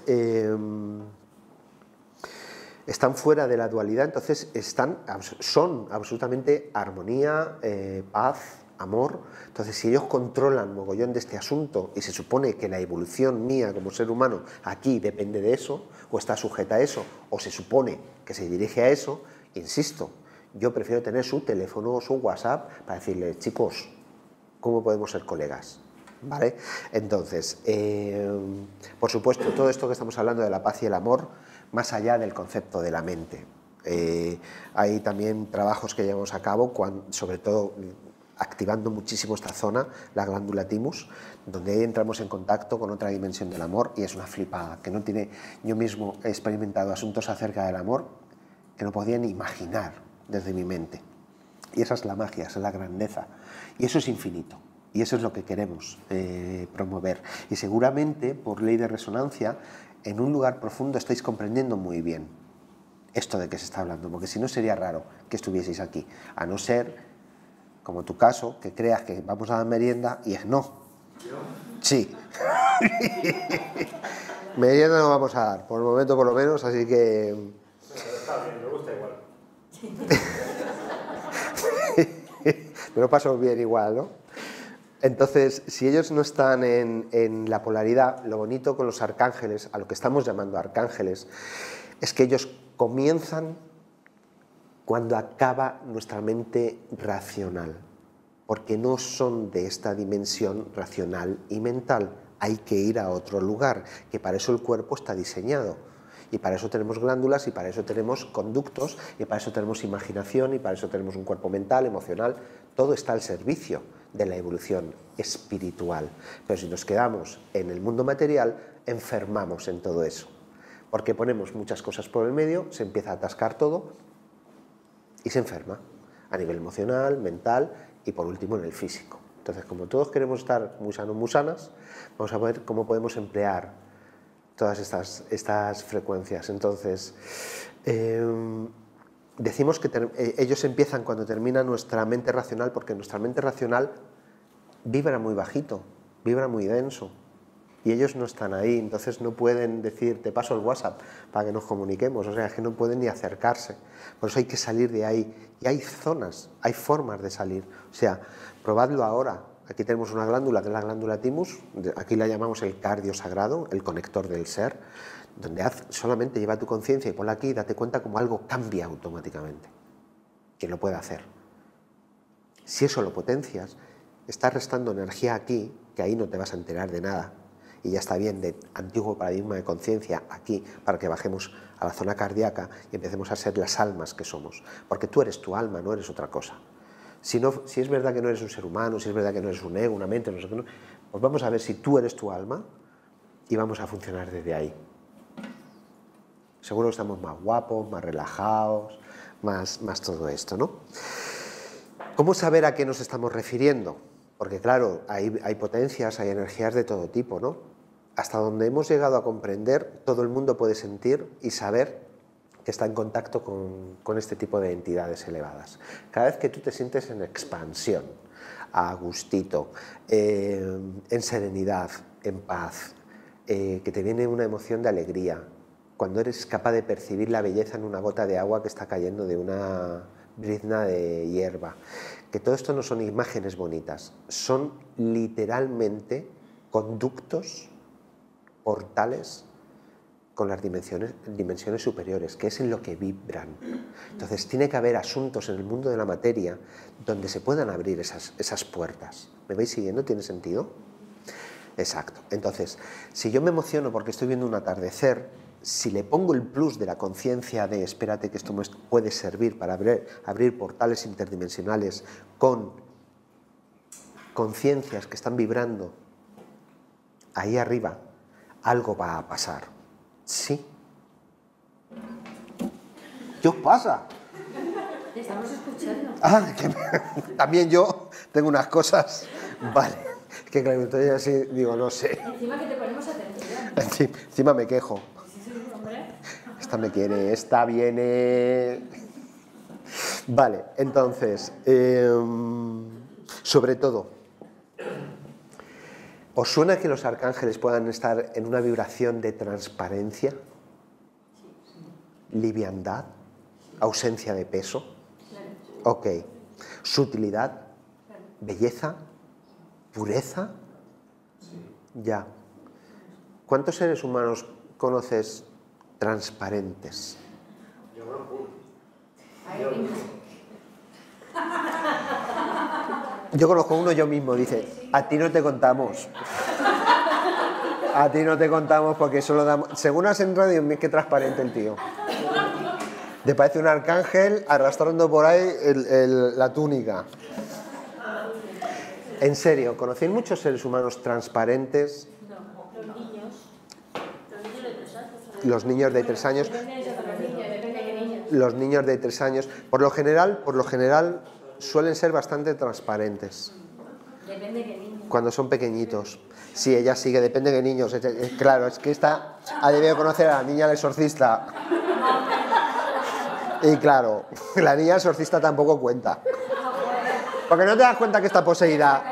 están fuera de la dualidad, entonces son absolutamente armonía, paz, amor. Entonces, si ellos controlan mogollón de este asunto y se supone que la evolución mía como ser humano aquí depende de eso, o está sujeta a eso, o se supone que se dirige a eso, insisto, yo prefiero tener su teléfono o su WhatsApp para decirle, chicos, ¿cómo podemos ser colegas? ¿Vale? Entonces, por supuesto, todo esto que estamos hablando de la paz y el amor, más allá del concepto de la mente. Hay también trabajos que llevamos a cabo, sobre todo activando muchísimo esta zona, la glándula thymus, donde ahí entramos en contacto con otra dimensión del amor y es una flipada, que no tiene... Yo mismo he experimentado asuntos acerca del amor que no podía ni imaginar desde mi mente. Y esa es la magia, esa es la grandeza. Y eso es infinito. Y eso es lo que queremos promover. Y seguramente, por ley de resonancia, en un lugar profundo estáis comprendiendo muy bien esto de que se está hablando, porque si no sería raro que estuvieseis aquí, a no ser, como tu caso, que creas que vamos a dar merienda y es no. ¿Yo? Sí. Merienda no vamos a dar, por el momento por lo menos, así que... Pero está bien, me gusta igual. Me lo paso bien igual, ¿no? Entonces, si ellos no están en la polaridad, lo bonito con los arcángeles, a lo que estamos llamando arcángeles, es que ellos comienzan cuando acaba nuestra mente racional, porque no son de esta dimensión racional y mental. Hay que ir a otro lugar, que para eso el cuerpo está diseñado. Y para eso tenemos glándulas, y para eso tenemos conductos, y para eso tenemos imaginación, y para eso tenemos un cuerpo mental, emocional. Todo está al servicio de la evolución espiritual. Pero si nos quedamos en el mundo material, enfermamos en todo eso. Porque ponemos muchas cosas por el medio, se empieza a atascar todo y se enferma a nivel emocional, mental y por último en el físico. Entonces, como todos queremos estar muy sanos, muy sanas, vamos a ver cómo podemos emplear todas estas frecuencias. Entonces, decimos que ellos empiezan cuando termina nuestra mente racional, porque nuestra mente racional vibra muy bajito, vibra muy denso, y ellos no están ahí, entonces no pueden decir, te paso el WhatsApp para que nos comuniquemos, o sea, es que no pueden ni acercarse. Por eso hay que salir de ahí, y hay zonas, hay formas de salir, o sea, probadlo ahora. Aquí tenemos una glándula, que es la glándula thymus, aquí la llamamos el cardio sagrado, el conector del ser, donde solamente lleva tu conciencia y ponla aquí y date cuenta como algo cambia automáticamente. Quien lo puede hacer. Si eso lo potencias, estás restando energía aquí, que ahí no te vas a enterar de nada, y ya está bien de antiguo paradigma de conciencia aquí, para que bajemos a la zona cardíaca y empecemos a ser las almas que somos, porque tú eres tu alma, no eres otra cosa. Si es verdad que no eres un ser humano, si es verdad que no eres un ego, una mente, no sé qué, no, pues vamos a ver si tú eres tu alma y vamos a funcionar desde ahí. Seguro que estamos más guapos, más relajados, más todo esto, ¿no? ¿Cómo saber a qué nos estamos refiriendo? Porque claro, hay potencias, hay energías de todo tipo, ¿no? Hasta donde hemos llegado a comprender, todo el mundo puede sentir y saber que está en contacto con este tipo de entidades elevadas. Cada vez que tú te sientes en expansión, a gustito, en serenidad, en paz, que te viene una emoción de alegría, cuando eres capaz de percibir la belleza en una gota de agua que está cayendo de una brizna de hierba, que todo esto no son imágenes bonitas, son literalmente conductos, portales con las dimensiones superiores, que es en lo que vibran. Entonces tiene que haber asuntos en el mundo de la materia donde se puedan abrir esas puertas. ¿Me vais siguiendo? ¿Tiene sentido? Exacto. Entonces, si yo me emociono porque estoy viendo un atardecer, si le pongo el plus de la conciencia de espérate que esto me puede servir para abrir portales interdimensionales con conciencias que están vibrando ahí arriba, algo va a pasar. Sí. ¿Qué os pasa? Te estamos escuchando. Ah, también yo tengo unas cosas. Vale. Que claro, estoy así, digo, no sé. Encima que te ponemos atención. Encima me quejo. Sí, hombre. Esta me quiere, esta viene. Vale, entonces, sobre todo, ¿os suena que los arcángeles puedan estar en una vibración de transparencia, liviandad, ausencia de peso? Ok. Sutilidad, belleza, pureza. Ya. ¿Cuántos seres humanos conoces transparentes? Yo conozco uno. Yo conozco uno yo mismo, dice, a ti no te contamos. A ti no te contamos porque solo damos... Según has entrado, Dios mío, qué transparente el tío. Te parece un arcángel arrastrando por ahí la túnica. En serio, ¿conocéis muchos seres humanos transparentes? Los niños de 3 años. Los niños de 3 años, por lo general, suelen ser bastante transparentes. Depende de qué niño. Cuando son pequeñitos. Sí, ella sigue, depende de qué niños. Claro, es que esta ha debido conocer a la niña del exorcista. Y claro, la niña exorcista tampoco cuenta. Porque no te das cuenta que está poseída.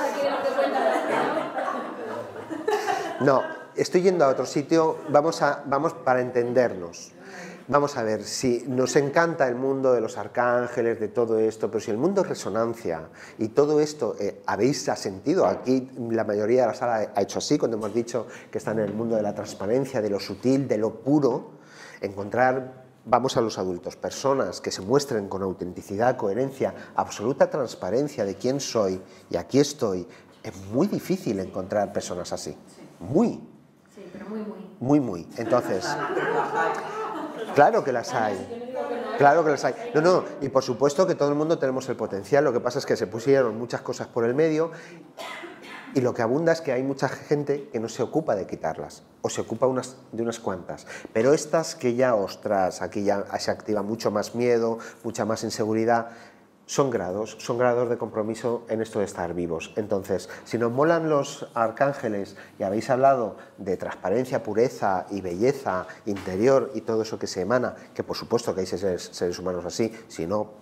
No, estoy yendo a otro sitio, vamos para entendernos. Vamos a ver, si nos encanta el mundo de los arcángeles, de todo esto, pero si el mundo es resonancia y todo esto habéis sentido, aquí la mayoría de la sala ha hecho así cuando hemos dicho que están en el mundo de la transparencia, de lo sutil, de lo puro, encontrar... Vamos a los adultos, personas que se muestren con autenticidad, coherencia, absoluta transparencia de quién soy y aquí estoy. Es muy difícil encontrar personas así. Muy. Sí, pero muy. Muy. Entonces, claro que las hay. Claro que las hay. No, y por supuesto que todo el mundo tenemos el potencial, lo que pasa es que se pusieron muchas cosas por el medio y lo que abunda es que hay mucha gente que no se ocupa de quitarlas, o se ocupa de unas cuantas. Pero estas que ya, ostras, aquí ya se activa mucho más miedo, mucha más inseguridad, son grados de compromiso en esto de estar vivos. Entonces, si nos molan los arcángeles y habéis hablado de transparencia, pureza y belleza interior y todo eso que se emana, que por supuesto que hay seres humanos así, si no,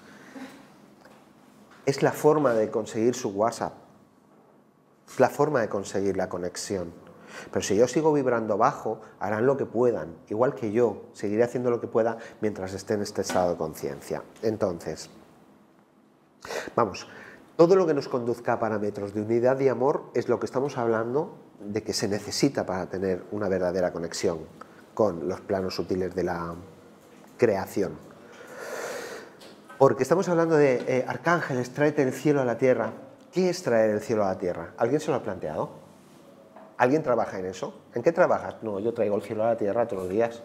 es la forma de conseguir su WhatsApp. Es la forma de conseguir la conexión. Pero si yo sigo vibrando bajo, harán lo que puedan. Igual que yo, seguiré haciendo lo que pueda mientras esté en este estado de conciencia. Entonces, vamos, todo lo que nos conduzca a parámetros de unidad y amor es lo que estamos hablando de que se necesita para tener una verdadera conexión con los planos sutiles de la creación. Porque estamos hablando de arcángeles, tráete el cielo a la tierra. ¿Qué es traer el cielo a la tierra? ¿Alguien se lo ha planteado? ¿Alguien trabaja en eso? ¿En qué trabajas? No, yo traigo el cielo a la tierra todos los días.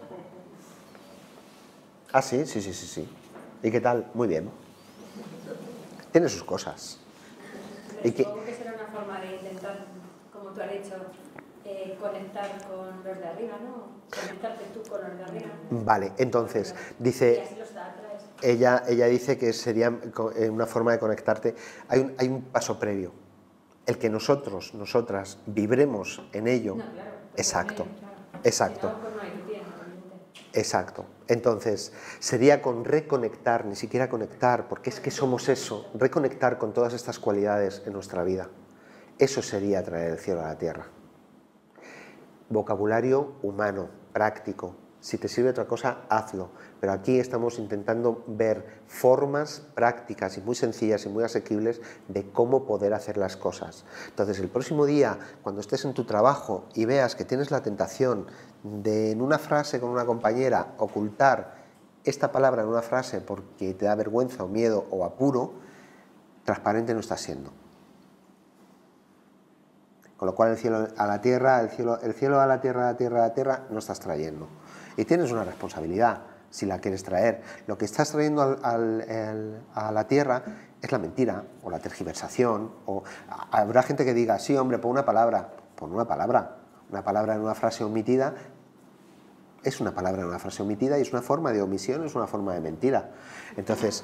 Ah, sí. ¿Y qué tal? Muy bien. Tiene sus cosas. Supongo que será una forma de intentar, como tú has dicho, conectar con los de arriba, ¿no? Conectarte tú con los de arriba. Vale, entonces, dice... Y así los atraes. Ella dice que sería una forma de conectarte. Hay un paso previo. El que nosotras vibremos en ello. No, claro, exacto, claro. Exacto. No hay tiempo, Exacto. Entonces, sería con reconectar, ni siquiera conectar, porque es que somos eso, reconectar con todas estas cualidades en nuestra vida. Eso sería traer el cielo a la tierra. Vocabulario humano, práctico, Si te sirve otra cosa, hazlo. Pero aquí estamos intentando ver formas prácticas y muy sencillas y muy asequibles de cómo poder hacer las cosas. Entonces, el próximo día, cuando estés en tu trabajo y veas que tienes la tentación de, en una frase con una compañera, ocultar esta palabra en una frase porque te da vergüenza o miedo o apuro, transparente no estás siendo. Con lo cual el cielo a la tierra, el cielo a la tierra, la tierra a la tierra, no estás trayendo. Y tienes una responsabilidad si la quieres traer. Lo que estás trayendo a la tierra es la mentira o la tergiversación. Habrá gente que diga, sí, hombre, pon una palabra. Pon una palabra. Una palabra en una frase omitida es una palabra en una frase omitida y es una forma de omisión, es una forma de mentira. Entonces,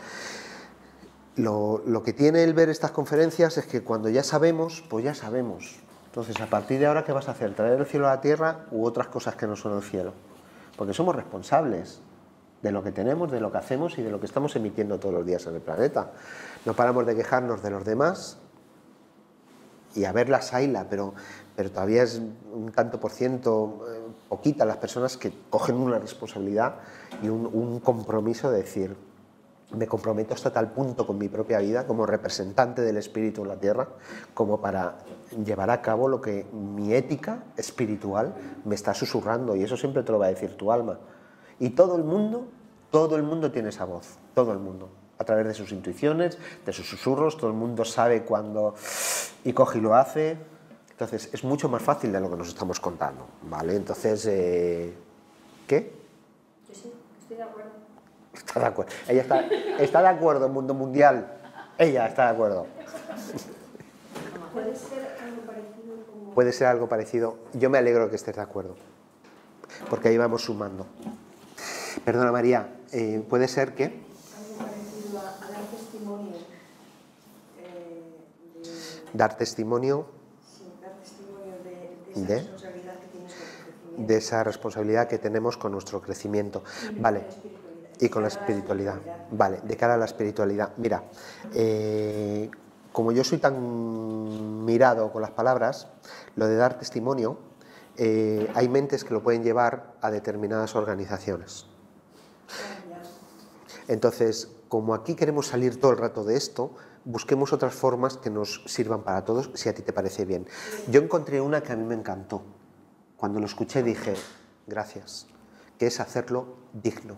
lo que tiene el ver estas conferencias es que cuando ya sabemos, pues ya sabemos. Entonces, a partir de ahora, ¿qué vas a hacer? ¿Traer el cielo a la tierra u otras cosas que no son el cielo? Porque somos responsables de lo que tenemos, de lo que hacemos y de lo que estamos emitiendo todos los días en el planeta. No paramos de quejarnos de los demás y a ver las hayla, pero todavía es un tanto por ciento, poquita las personas que cogen una responsabilidad y un compromiso de decir, me comprometo hasta tal punto con mi propia vida como representante del espíritu en la tierra, como para llevar a cabo lo que mi ética espiritual me está susurrando, y eso siempre te lo va a decir tu alma. Y todo el mundo tiene esa voz, todo el mundo, a través de sus intuiciones, de sus susurros, todo el mundo sabe cuándo y coge y lo hace. Entonces es mucho más fácil de lo que nos estamos contando, ¿vale? Entonces, ¿qué? Yo sí, estoy de acuerdo. Está de acuerdo. Ella está de acuerdo, el mundo mundial. Ella está de acuerdo. ¿Puede ser algo parecido como... Puede ser algo parecido. Yo me alegro que estés de acuerdo, porque ahí vamos sumando. Perdona, María, ¿puede ser qué? Algo parecido a dar testimonio Dar testimonio de esa responsabilidad que tienes con tu crecimiento. de esa responsabilidad que tenemos con nuestro crecimiento. Vale. Y con la espiritualidad. Vale, de cara a la espiritualidad. Mira, como yo soy tan mirado con las palabras, lo de dar testimonio, hay mentes que lo pueden llevar a determinadas organizaciones. Entonces, como aquí queremos salir todo el rato de esto, busquemos otras formas que nos sirvan para todos, si a ti te parece bien. Yo encontré una que a mí me encantó. Cuando lo escuché dije, gracias, que es hacerlo digno.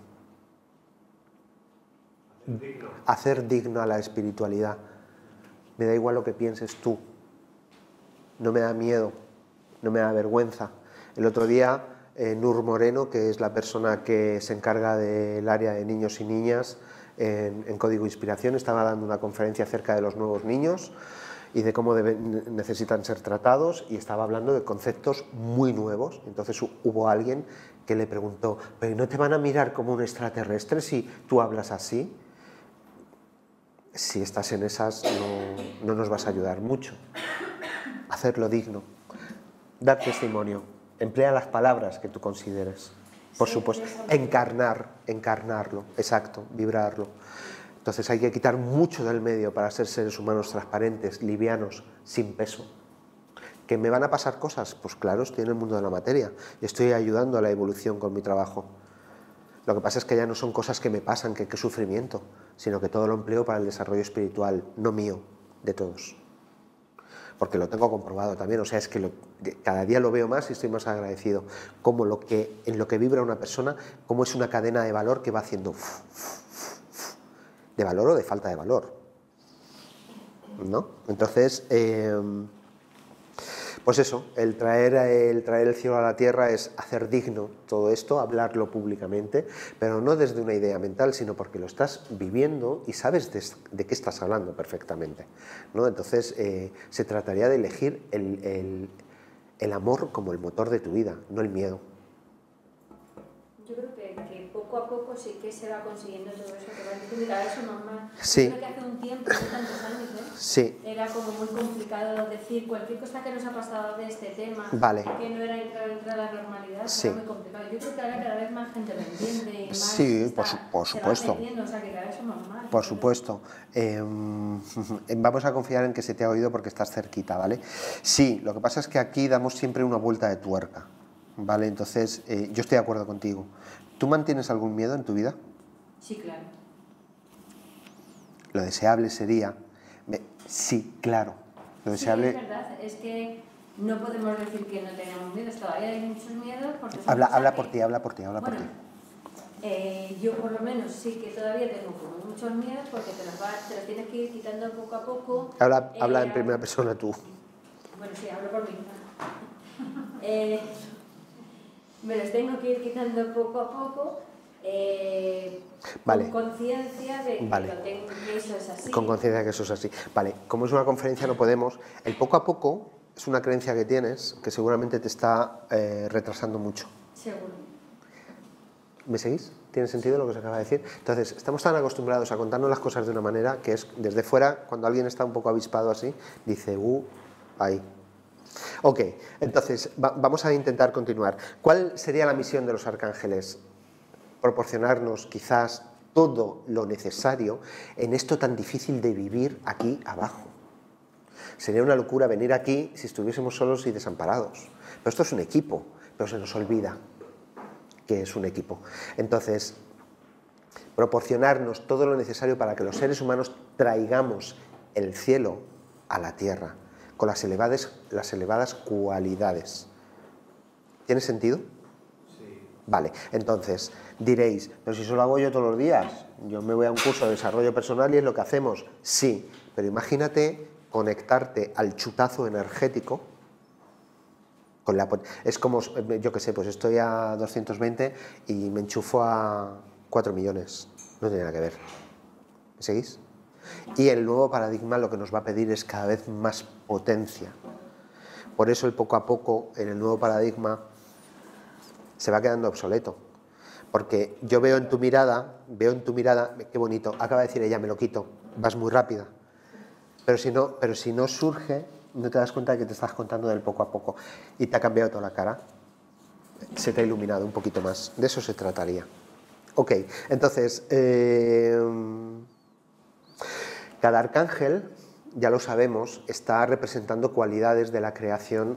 Hacer digno a la espiritualidad. Me da igual lo que pienses tú. No me da miedo, no me da vergüenza. El otro día, Nur Moreno, que es la persona que se encarga del área de niños y niñas en Código Inspiración, estaba dando una conferencia acerca de los nuevos niños y de cómo necesitan ser tratados, y estaba hablando de conceptos muy nuevos. Entonces hubo alguien que le preguntó, ¿pero no te van a mirar como un extraterrestre si tú hablas así? Si estás en esas, no nos vas a ayudar mucho. Hacerlo digno, dar testimonio, emplea las palabras que tú consideres. Por supuesto, encarnarlo, exacto, vibrarlo. Entonces hay que quitar mucho del medio para ser seres humanos transparentes, livianos, sin peso. ¿Que me van a pasar cosas? Pues claro, estoy en el mundo de la materia y estoy ayudando a la evolución con mi trabajo. Lo que pasa es que ya no son cosas que me pasan, que qué sufrimiento, sino que todo lo empleo para el desarrollo espiritual, no mío, de todos. Porque lo tengo comprobado también, o sea, es que cada día lo veo más y estoy más agradecido. Como en lo que vibra una persona, cómo es una cadena de valor que va haciendo de valor o de falta de valor, ¿no? Entonces, pues eso, el traer el cielo a la tierra es hacer digno todo esto, hablarlo públicamente, pero no desde una idea mental, sino porque lo estás viviendo y sabes de qué estás hablando perfectamente, ¿no? Entonces, se trataría de elegir el amor como el motor de tu vida, no el miedo. Yo creo que poco a poco sí que se va consiguiendo todo eso, que va diciendo cada vez eso normal. Sí. Yo creo que hace un tiempo, hace tantos años, Sí. era como muy complicado decir cualquier cosa que nos ha pasado de este tema, Vale. que no era entrar a la normalidad, Sí. era muy complicado. Yo creo que ahora cada vez más gente lo entiende y más Sí, por supuesto. se va entendiendo, o sea que cada vez es normal. Por supuesto. Vamos a confiar en que se te ha oído porque estás cerquita, ¿vale? Sí, lo que pasa es que aquí damos siempre una vuelta de tuerca, ¿vale? Entonces, yo estoy de acuerdo contigo. ¿Tú mantienes algún miedo en tu vida? Sí, claro. Lo deseable sería... Sí, claro. Lo deseable... Sí, es verdad. Es que no podemos decir que no tenemos miedos. Todavía hay muchos miedos porque... Habla por ti. Yo por lo menos sí que todavía tengo como muchos miedos porque te los tienes que ir quitando poco a poco. Habla en primera persona tú. Bueno, sí, hablo por mí. Me los tengo que ir quitando poco a poco. Vale. Con conciencia de que eso es así. Con conciencia de que eso es así. Vale, como es una conferencia no podemos. El poco a poco es una creencia que tienes que seguramente te está retrasando mucho. Seguro. ¿Me seguís? ¿Tiene sentido lo que os acaba de decir? Entonces, estamos tan acostumbrados a contarnos las cosas de una manera que es desde fuera, cuando alguien está un poco avispado así, dice, ahí. Ok, entonces, vamos a intentar continuar. ¿Cuál sería la misión de los arcángeles? Proporcionarnos quizás todo lo necesario en esto tan difícil de vivir aquí abajo. Sería una locura venir aquí si estuviésemos solos y desamparados. Pero esto es un equipo, pero se nos olvida que es un equipo. Entonces, proporcionarnos todo lo necesario para que los seres humanos traigamos el cielo a la tierra, con las elevadas cualidades. ¿Tiene sentido? Sí. Vale, entonces diréis, pero si eso lo hago yo todos los días, yo me voy a un curso de desarrollo personal y es lo que hacemos. Sí, pero imagínate conectarte al chutazo energético. Es como, yo qué sé, pues estoy a 220 y me enchufo a 4 millones. No tiene nada que ver. ¿Me seguís? Y el nuevo paradigma lo que nos va a pedir es cada vez más potencia. Por eso el poco a poco en el nuevo paradigma se va quedando obsoleto. Porque yo veo en tu mirada, qué bonito, acaba de decir ella, me lo quito, vas muy rápida. Pero si no surge, no te das cuenta de que te estás contando del poco a poco y te ha cambiado toda la cara, se te ha iluminado un poquito más, de eso se trataría. Ok, entonces, cada arcángel, ya lo sabemos, está representando cualidades de la creación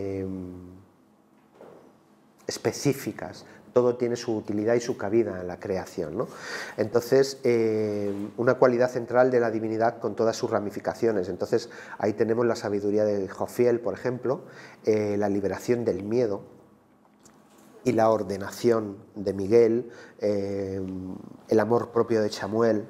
específicas. Todo tiene su utilidad y su cabida en la creación, ¿no? Entonces, una cualidad central de la divinidad con todas sus ramificaciones. Entonces, ahí tenemos la sabiduría de Jofiel, por ejemplo, la liberación del miedo y la ordenación de Miguel, el amor propio de Chamuel,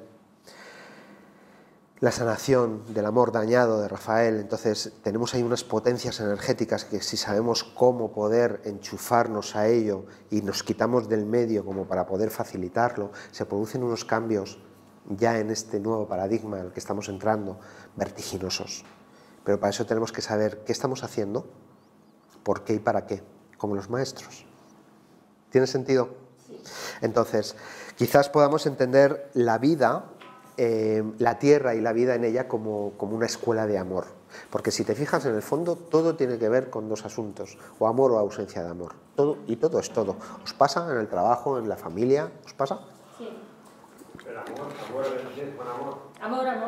la sanación del amor dañado de Rafael. Entonces tenemos ahí unas potencias energéticas que si sabemos cómo poder enchufarnos a ello y nos quitamos del medio como para poder facilitarlo, se producen unos cambios ya en este nuevo paradigma en el que estamos entrando, vertiginosos. Pero para eso tenemos que saber qué estamos haciendo, por qué y para qué, como los maestros. ¿Tiene sentido? Sí. Entonces, quizás podamos entender la vida, la tierra y la vida en ella como una escuela de amor. Porque si te fijas en el fondo, todo tiene que ver con dos asuntos, o amor o ausencia de amor. Todo, y todo es todo. ¿Os pasa en el trabajo, en la familia? ¿Os pasa? Sí. El amor es con amor. Amor.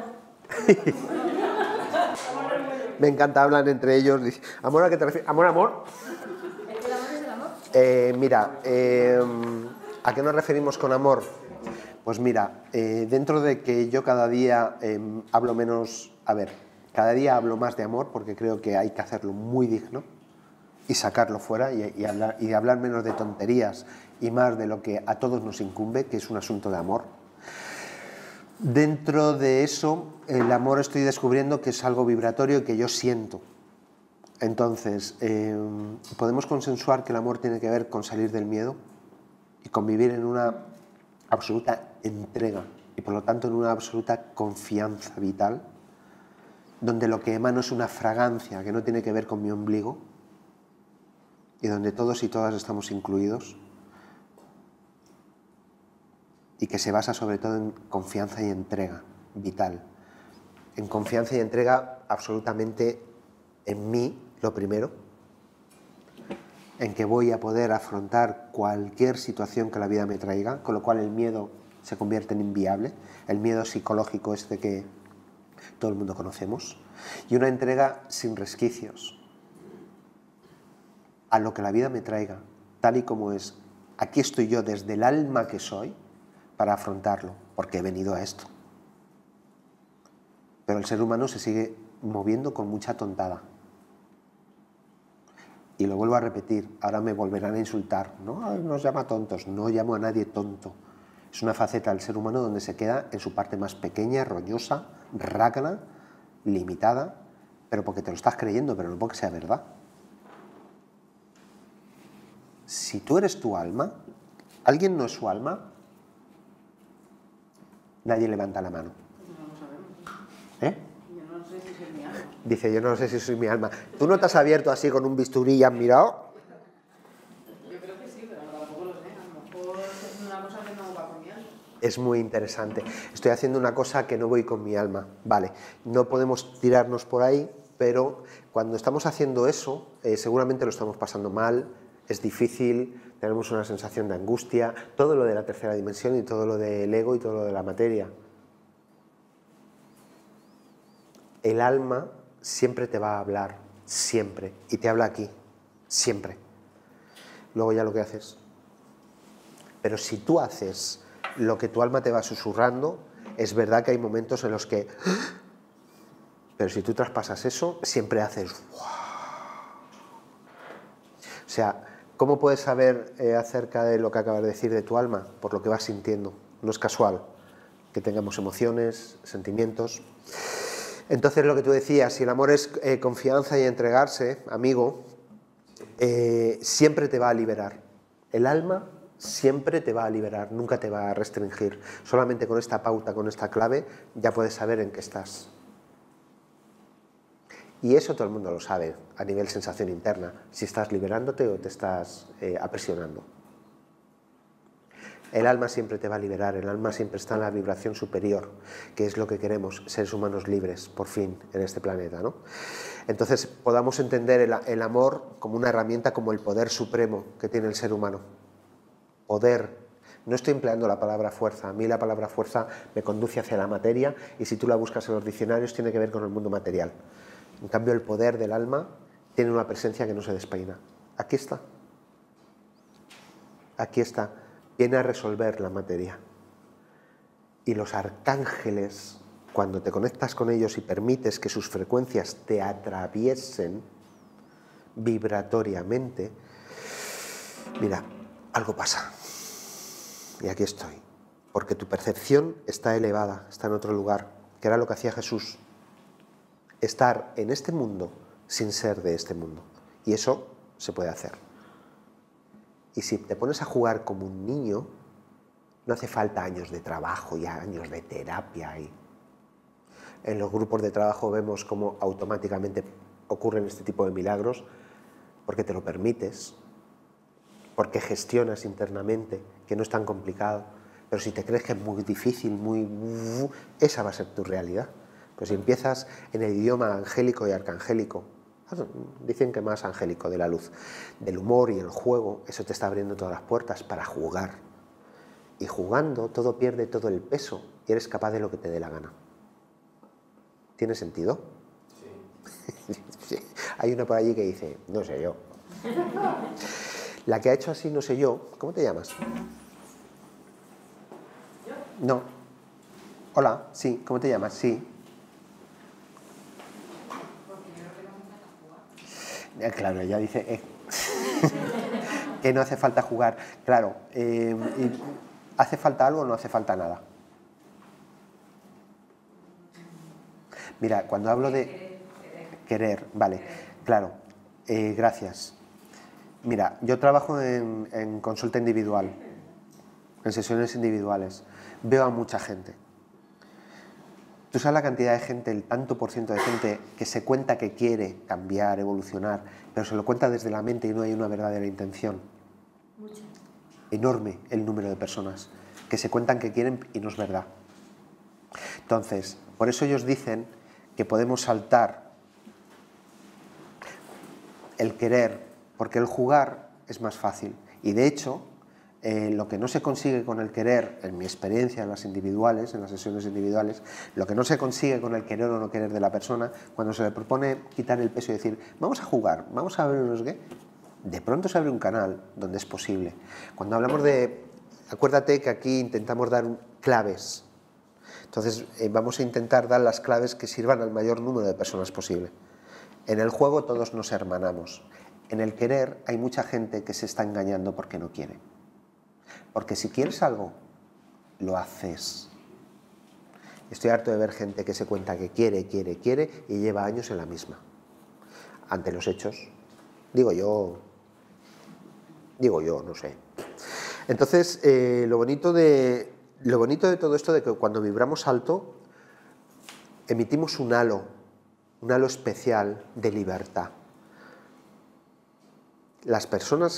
Me encanta, hablan entre ellos. Dice, ¿amor a qué te refieres? ¿Amor? ¿Es que el amor es el amor? Mira, ¿a qué nos referimos con amor? Pues mira, dentro de que yo cada día hablo menos, cada día hablo más de amor porque creo que hay que hacerlo muy digno y sacarlo fuera y hablar menos de tonterías y más de lo que a todos nos incumbe, que es un asunto de amor. Dentro de eso, el amor estoy descubriendo que es algo vibratorio y que yo siento. Entonces, podemos consensuar que el amor tiene que ver con salir del miedo y convivir en una absoluta entrega y por lo tanto en una absoluta confianza vital, donde lo que emano es una fragancia que no tiene que ver con mi ombligo y donde todos y todas estamos incluidos y que se basa sobre todo en confianza y entrega vital, en confianza y entrega absolutamente en mí, lo primero, en que voy a poder afrontar cualquier situación que la vida me traiga, con lo cual el miedo se convierte en inviable, el miedo psicológico este que todo el mundo conocemos, y una entrega sin resquicios a lo que la vida me traiga, tal y como es. Aquí estoy yo desde el alma que soy para afrontarlo, porque he venido a esto. Pero el ser humano se sigue moviendo con mucha tontada. Y lo vuelvo a repetir, ahora me volverán a insultar. No, nos llama tontos, no llamo a nadie tonto. Es una faceta del ser humano donde se queda en su parte más pequeña, roñosa, rácana, limitada, pero porque te lo estás creyendo, pero no porque sea verdad. Si tú eres tu alma, ¿alguien no es su alma? Nadie levanta la mano. No lo sabemos. ¿Eh? Yo no sé si es mi alma. Dice, yo no sé si soy mi alma. ¿Tú no te has abierto así con un bisturí y has mirado? Yo creo que sí, pero tampoco lo sé. A lo mejor es una cosa que no va con mi alma. Es muy interesante. Estoy haciendo una cosa que no voy con mi alma. Vale, no podemos tirarnos por ahí, pero cuando estamos haciendo eso, seguramente lo estamos pasando mal, es difícil, tenemos una sensación de angustia, todo lo de la tercera dimensión y todo lo del ego y todo lo de la materia. El alma siempre te va a hablar, siempre, y te habla aquí, siempre. Luego ya lo que haces. Pero si tú haces lo que tu alma te va susurrando, es verdad que hay momentos en los que... Pero si tú traspasas eso, siempre haces... O sea, ¿cómo puedes saber acerca de lo que acabas de decir de tu alma? Por lo que vas sintiendo. No es casual que tengamos emociones, sentimientos. Entonces, lo que tú decías, si el amor es confianza y entregarse, amigo, siempre te va a liberar. El alma siempre te va a liberar, nunca te va a restringir. Solamente con esta pauta, con esta clave, ya puedes saber en qué estás. Y eso todo el mundo lo sabe a nivel sensación interna, si estás liberándote o te estás aprisionando. El alma siempre te va a liberar, el alma siempre está en la vibración superior, que es lo que queremos, seres humanos libres, por fin, en este planeta, ¿no? Entonces, podamos entender el amor como una herramienta, como el poder supremo que tiene el ser humano. Poder. No estoy empleando la palabra fuerza. A mí la palabra fuerza me conduce hacia la materia y si tú la buscas en los diccionarios tiene que ver con el mundo material. En cambio, el poder del alma tiene una presencia que no se despeina. Aquí está. Aquí está. Viene a resolver la materia. Y los arcángeles, cuando te conectas con ellos y permites que sus frecuencias te atraviesen vibratoriamente, mira, algo pasa. Y aquí estoy. Porque tu percepción está elevada, está en otro lugar, que era lo que hacía Jesús. Estar en este mundo sin ser de este mundo. Y eso se puede hacer. Y si te pones a jugar como un niño, no hace falta años de trabajo y años de terapia. Y en los grupos de trabajo vemos cómo automáticamente ocurren este tipo de milagros, porque te lo permites, porque gestionas internamente, que no es tan complicado. Pero si te crees que es muy difícil, esa va a ser tu realidad. Pues si empiezas en el idioma angélico y arcangélico, dicen que más angélico, de la luz, del humor y el juego, eso te está abriendo todas las puertas para jugar. Y jugando todo pierde todo el peso y eres capaz de lo que te dé la gana. ¿Tiene sentido? Sí. Sí. Hay una por allí que dice, no sé yo. La que ha hecho así, no sé yo, ¿cómo te llamas? ¿Yo? No. Hola, sí, ¿cómo te llamas? Sí. Claro, ella dice que no hace falta jugar. Claro, ¿hace falta algo o no hace falta nada? Mira, cuando hablo de querer, vale, claro, gracias. Mira, yo trabajo en consulta individual, en sesiones individuales. Veo a mucha gente. Tú sabes la cantidad de gente, el tanto por ciento de gente que se cuenta que quiere cambiar, evolucionar, pero se lo cuenta desde la mente y no hay una verdadera intención. Mucho. Enorme el número de personas que se cuentan que quieren y no es verdad. Entonces, por eso ellos dicen que podemos saltar el querer, porque el jugar es más fácil. Y de hecho, lo que no se consigue con el querer, en mi experiencia en las individuales, en las sesiones individuales, lo que no se consigue con el querer o no querer de la persona, cuando se le propone quitar el peso y decir, vamos a jugar, vamos a ver unos qué, de pronto se abre un canal donde es posible. Cuando hablamos de... Acuérdate que aquí intentamos dar claves. Entonces vamos a intentar dar las claves que sirvan al mayor número de personas posible. En el juego todos nos hermanamos. En el querer hay mucha gente que se está engañando porque no quiere. Porque si quieres algo, lo haces. Estoy harto de ver gente que se cuenta que quiere y lleva años en la misma. Ante los hechos, digo yo, no sé. Entonces, lo bonito de todo esto, de que cuando vibramos alto, emitimos un halo especial de libertad. Las personas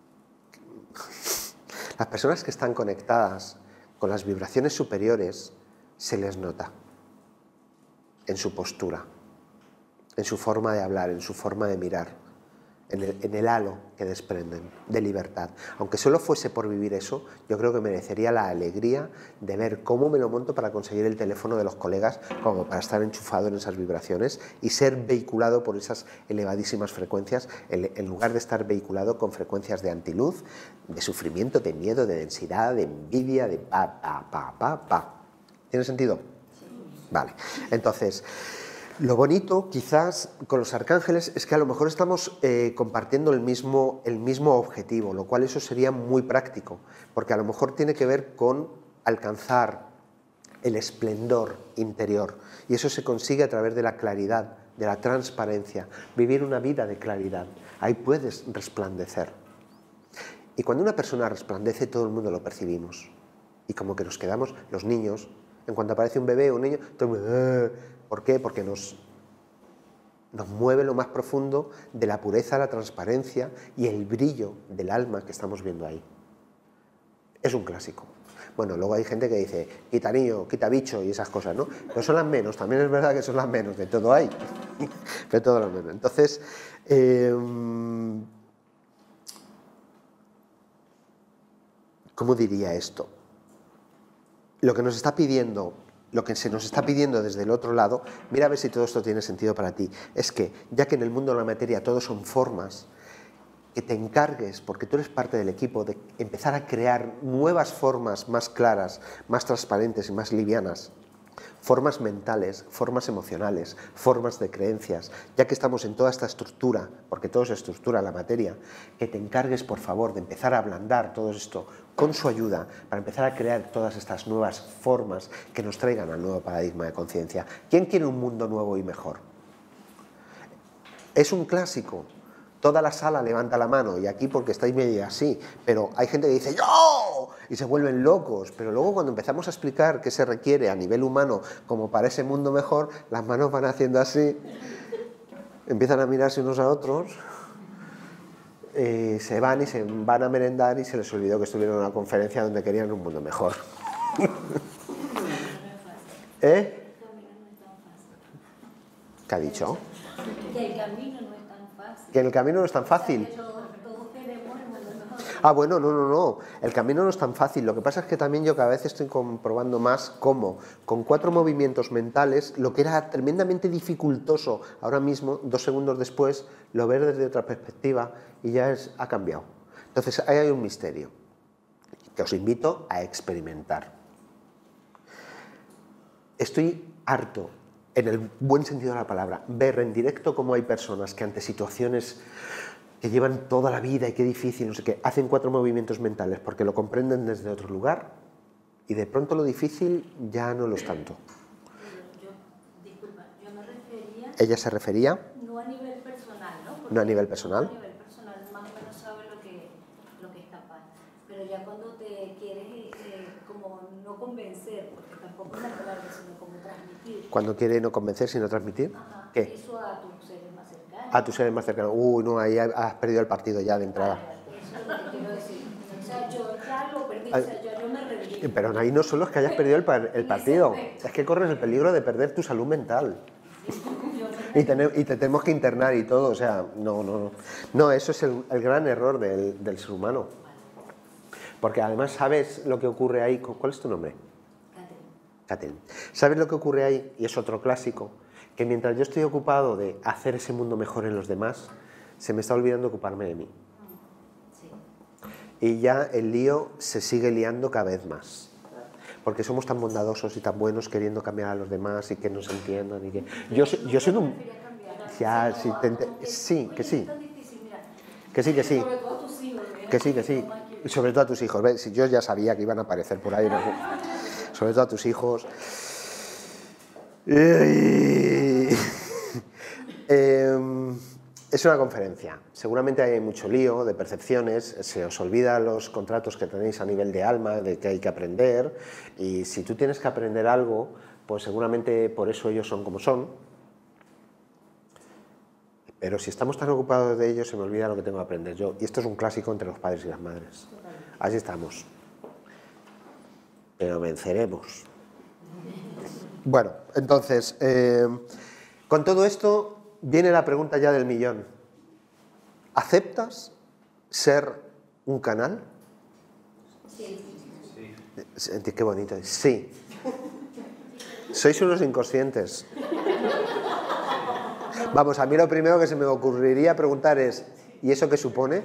que están conectadas con las vibraciones superiores, se les nota en su postura, en su forma de hablar, en su forma de mirar, en el halo que desprenden de libertad. Aunque solo fuese por vivir eso, yo creo que merecería la alegría de ver cómo me lo monto para conseguir el teléfono de los colegas, como para estar enchufado en esas vibraciones y ser vehiculado por esas elevadísimas frecuencias, en lugar de estar vehiculado con frecuencias de antiluz, de sufrimiento, de miedo, de densidad, de envidia, de pa. ¿Tiene sentido? Sí. Vale. Entonces, lo bonito, quizás, con los arcángeles es que a lo mejor estamos compartiendo el mismo objetivo, lo cual eso sería muy práctico, porque a lo mejor tiene que ver con alcanzar el esplendor interior, y eso se consigue a través de la claridad, de la transparencia, vivir una vida de claridad. Ahí puedes resplandecer. Y cuando una persona resplandece, todo el mundo lo percibimos. Y como que nos quedamos, los niños, en cuanto aparece un bebé o un niño, todo el mundo, ¿por qué? Porque nos mueve lo más profundo de la pureza, la transparencia y el brillo del alma que estamos viendo ahí. Es un clásico. Bueno, luego hay gente que dice, quita niño, quita bicho y esas cosas, ¿no? Pero son las menos, también es verdad que son las menos, de todo hay, de todo lo menos. Entonces, ¿cómo diría esto? Lo que nos está pidiendo, lo que se nos está pidiendo desde el otro lado, mira a ver si todo esto tiene sentido para ti, es que, ya que en el mundo de la materia todo son formas, que te encargues, porque tú eres parte del equipo, de empezar a crear nuevas formas más claras, más transparentes y más livianas, formas mentales, formas emocionales, formas de creencias, ya que estamos en toda esta estructura, porque todo se estructura la materia, que te encargues, por favor, de empezar a ablandar todo esto con su ayuda, para empezar a crear todas estas nuevas formas que nos traigan al nuevo paradigma de conciencia. ¿Quién quiere un mundo nuevo y mejor? Es un clásico. Toda la sala levanta la mano, y aquí porque estáis medio así, pero hay gente que dice ¡yo! Y se vuelven locos, pero luego cuando empezamos a explicar qué se requiere a nivel humano como para ese mundo mejor, las manos van haciendo así, empiezan a mirarse unos a otros, se van y se van a merendar y se les olvidó que estuvieron en una conferencia donde querían un mundo mejor. ¿Eh? ¿Qué ha dicho? Que el camino no es tan fácil. Que el camino no es tan fácil. Ah, bueno, no. El camino no es tan fácil. Lo que pasa es que también yo cada vez estoy comprobando más cómo, con 4 movimientos mentales, lo que era tremendamente dificultoso, ahora mismo, 2 segundos después, lo ves desde otra perspectiva y ya ha cambiado. Entonces, ahí hay un misterio que os invito a experimentar. Estoy harto, en el buen sentido de la palabra, ver en directo cómo hay personas que ante situaciones que llevan toda la vida y qué difícil, no sé qué, hacen 4 movimientos mentales porque lo comprenden desde otro lugar y de pronto lo difícil ya no lo es tanto. Disculpa, yo me refería... ¿Ella se refería? No a nivel personal, ¿no? Porque no a nivel personal. No a nivel personal, más o menos sabe lo que es capaz. Pero ya cuando te quieres como no convencer, porque tampoco es la palabra, sino como transmitir. Cuando quiere no convencer, sino transmitir. Ajá, ¿Qué? eso a tus seres más cercanos. A tus seres más cercanos. Uy, no, ahí has perdido el partido ya de entrada. Eso es lo que quiero decir. O sea, yo ya lo perdí, o sea, yo me rendí. Pero ahí no solo es que hayas perdido el partido, es que corres el peligro de perder tu salud mental. Y te tenemos que internar y todo, o sea, no, eso es el gran error del ser humano. Porque además sabes lo que ocurre ahí. ¿Cuál es tu nombre? Catherine. ¿Sabes lo que ocurre ahí? Y es otro clásico, que mientras yo estoy ocupado de hacer ese mundo mejor en los demás, se me está olvidando ocuparme de mí. y ya el lío se sigue liando cada vez más. Porque somos tan bondadosos y tan buenos queriendo cambiar a los demás y que nos entiendan. Y que... Yo soy un... Ya, sí, sí, que sí. Que sí, que sí. Que sí, que sí. Y sobre todo a tus hijos. ¿Ves? Si yo ya sabía que iban a aparecer por ahí. ¿No? Sobre todo a tus hijos. Es una conferencia. Seguramente hay mucho lío de percepciones, se os olvidan los contratos que tenéis a nivel de alma, de que hay que aprender, y si tú tienes que aprender algo, pues seguramente por eso ellos son como son. Pero si estamos tan ocupados de ellos, se me olvida lo que tengo que aprender yo. Y esto es un clásico entre los padres y las madres. Así estamos. Pero venceremos. Bueno, entonces, con todo esto viene la pregunta ya del millón. ¿Aceptas ser un canal? Sí. Sí. Qué bonito. Sí. Sois unos inconscientes. Vamos, a mí lo primero que se me ocurriría preguntar es, ¿y eso qué supone?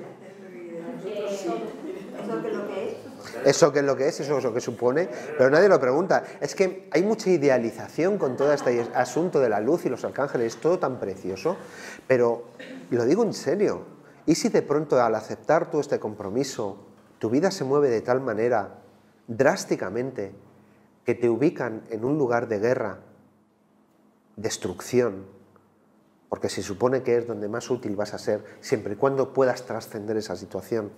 ¿Eso qué es lo que es? ¿Eso es lo que supone? Pero nadie lo pregunta. Es que hay mucha idealización con todo este asunto de la luz y los arcángeles, todo tan precioso, pero lo digo en serio. ¿Y si de pronto al aceptar todo este compromiso, tu vida se mueve de tal manera, drásticamente, que te ubican en un lugar de guerra, destrucción, porque se supone que es donde más útil vas a ser, siempre y cuando puedas trascender esa situación?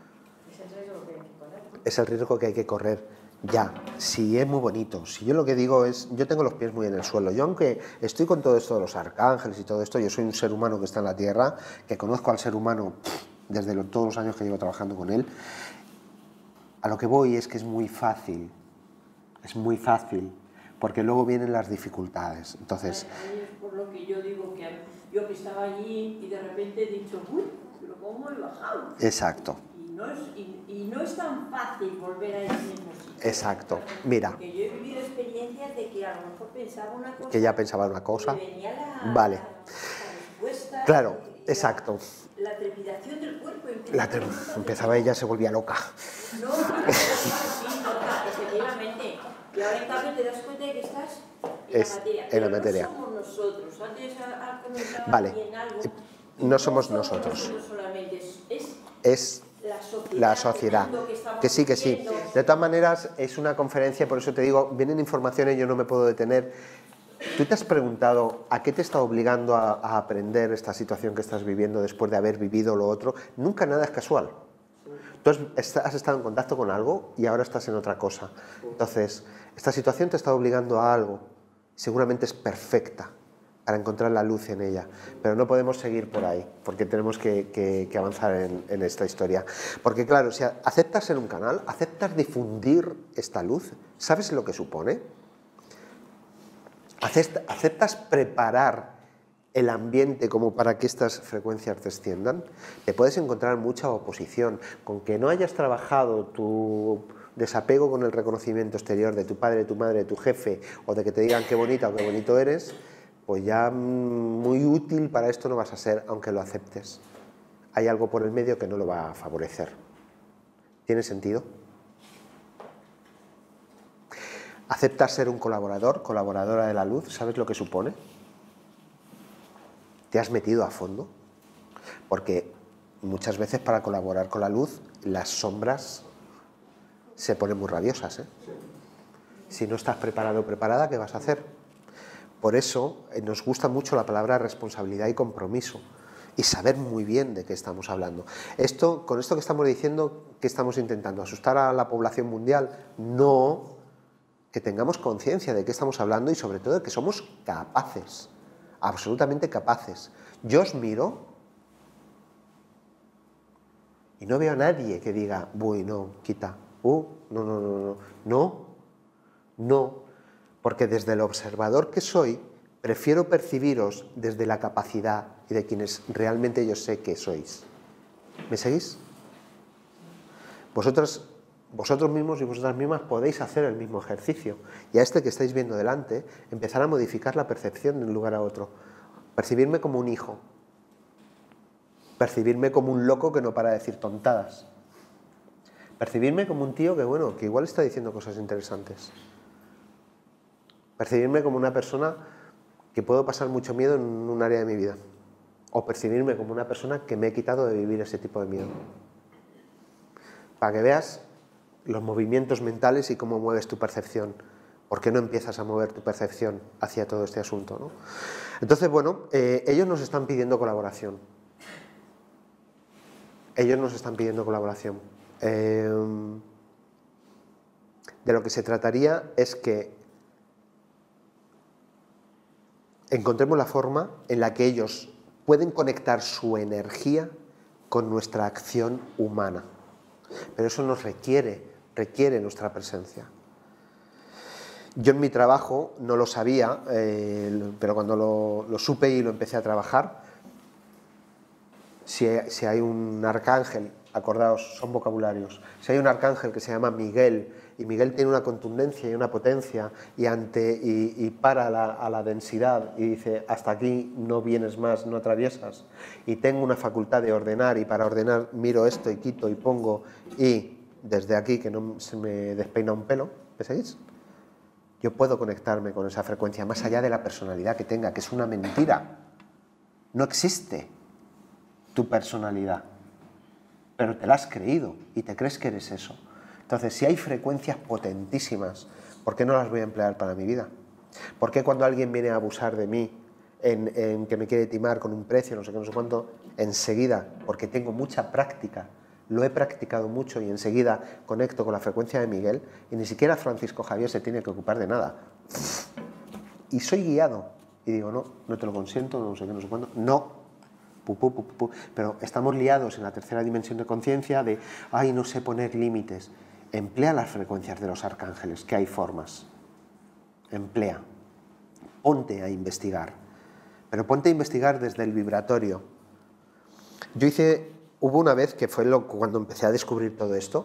Es el riesgo que hay que correr, ya. Sí, es muy bonito. Si yo lo que digo es, yo tengo los pies muy en el suelo. Yo, aunque estoy con todo esto de los arcángeles y todo esto, yo soy un ser humano que está en la Tierra, que conozco al ser humano desde todos los años que llevo trabajando con él. A lo que voy es que es muy fácil, porque luego vienen las dificultades. Entonces, ahí es por lo que yo digo que yo que estaba allí y de repente he dicho, uy, pero ¿cómo he bajado? Exacto. Y no es tan fácil volver a ese mismo sitio. Exacto. Mira. Porque yo he vivido experiencias de que a lo mejor pensaba una cosa. Que ya pensaba una cosa. Y venía la, vale. La respuesta. Claro, exacto. La trepidación del cuerpo. Empezaba ella, se volvía loca. No, efectivamente. Y ahora en cambio te das cuenta de que estás en la materia. No somos nosotros. Antes ha comentado bien algo. No somos nosotros. Solamente es la sociedad. Que sí, que sí. De todas maneras, es una conferencia, por eso te digo, vienen informaciones, yo no me puedo detener. ¿Tú te has preguntado a qué te está obligando a aprender esta situación que estás viviendo después de haber vivido lo otro? Nunca nada es casual. Tú has estado en contacto con algo y ahora estás en otra cosa. Entonces, esta situación te está obligando a algo. Seguramente es perfecta para encontrar la luz en ella, pero no podemos seguir por ahí, porque tenemos que avanzar en esta historia. Porque claro, si aceptas ser un canal, aceptas difundir esta luz, ¿sabes lo que supone? ¿Aceptas preparar el ambiente como para que estas frecuencias desciendan? Te puedes encontrar mucha oposición, con que no hayas trabajado tu desapego con el reconocimiento exterior de tu padre, de tu madre, de tu jefe, o de que te digan qué bonita o qué bonito eres, pues ya muy útil para esto no vas a ser, aunque lo aceptes. Hay algo por el medio que no lo va a favorecer. ¿Tiene sentido? ¿Aceptas ser un colaborador, colaboradora de la luz? ¿Sabes lo que supone? ¿Te has metido a fondo? Porque muchas veces para colaborar con la luz, las sombras se ponen muy rabiosas, ¿eh? Si no estás preparado o preparada, ¿qué vas a hacer? Por eso nos gusta mucho la palabra responsabilidad y compromiso y saber muy bien de qué estamos hablando. Con esto que estamos diciendo, ¿qué estamos intentando? ¿Asustar a la población mundial? No, que tengamos conciencia de qué estamos hablando y sobre todo de que somos capaces, absolutamente capaces. Yo os miro y no veo a nadie que diga, uy, no, quita, no. Porque desde el observador que soy, prefiero percibiros desde la capacidad y de quienes realmente yo sé que sois. ¿Me seguís? Vosotros mismos y vosotras mismas podéis hacer el mismo ejercicio. Y a este que estáis viendo delante, empezar a modificar la percepción de un lugar a otro. Percibirme como un hijo. Percibirme como un loco que no para de decir tontadas. Percibirme como un tío que, bueno, que igual está diciendo cosas interesantes. Percibirme como una persona que puedo pasar mucho miedo en un área de mi vida. O percibirme como una persona que me he quitado de vivir ese tipo de miedo. Para que veas los movimientos mentales y cómo mueves tu percepción. ¿Por qué no empiezas a mover tu percepción hacia todo este asunto, ¿no? Entonces, bueno, ellos nos están pidiendo colaboración. Ellos nos están pidiendo colaboración. De lo que se trataría es que encontremos la forma en la que ellos pueden conectar su energía con nuestra acción humana. Pero eso nos requiere nuestra presencia. Yo en mi trabajo no lo sabía, pero cuando lo supe y lo empecé a trabajar, si hay un arcángel, acordaos, son vocabularios, si hay un arcángel que se llama Miguel, y Miguel tiene una contundencia y una potencia, y para a la densidad, y dice, hasta aquí no vienes más, no atraviesas, y tengo una facultad de ordenar, y para ordenar miro esto y quito y pongo, y desde aquí que no se me despeina un pelo, ¿me seguís? Yo puedo conectarme con esa frecuencia, más allá de la personalidad que tenga, que es una mentira. No existe tu personalidad, pero te la has creído y te crees que eres eso. Entonces, si hay frecuencias potentísimas, ¿por qué no las voy a emplear para mi vida? ¿Por qué cuando alguien viene a abusar de mí, en que me quiere timar con un precio, no sé qué, no sé cuánto, enseguida, porque tengo mucha práctica, lo he practicado mucho y enseguida conecto con la frecuencia de Miguel y ni siquiera Francisco Javier se tiene que ocupar de nada? Y soy guiado. Y digo, no te lo consiento, no sé qué, no sé cuándo. No. Pero estamos liados en la tercera dimensión de conciencia de, ay, no sé poner límites. Emplea las frecuencias de los arcángeles, que hay formas. Emplea. Ponte a investigar. Pero ponte a investigar desde el vibratorio. Hubo una vez, que fue cuando empecé a descubrir todo esto,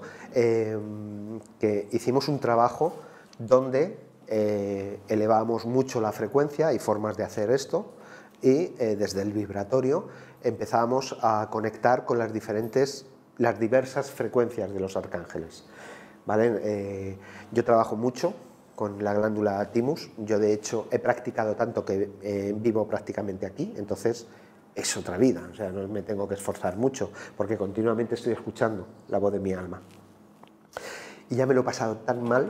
que hicimos un trabajo donde elevamos mucho la frecuencia, hay formas de hacer esto, y desde el vibratorio empezamos a conectar con las diversas frecuencias de los arcángeles, ¿vale? Yo trabajo mucho con la glándula thymus, yo de hecho he practicado tanto que vivo prácticamente aquí, entonces es otra vida, o sea, no me tengo que esforzar mucho, porque continuamente estoy escuchando la voz de mi alma. Y ya me lo he pasado tan mal,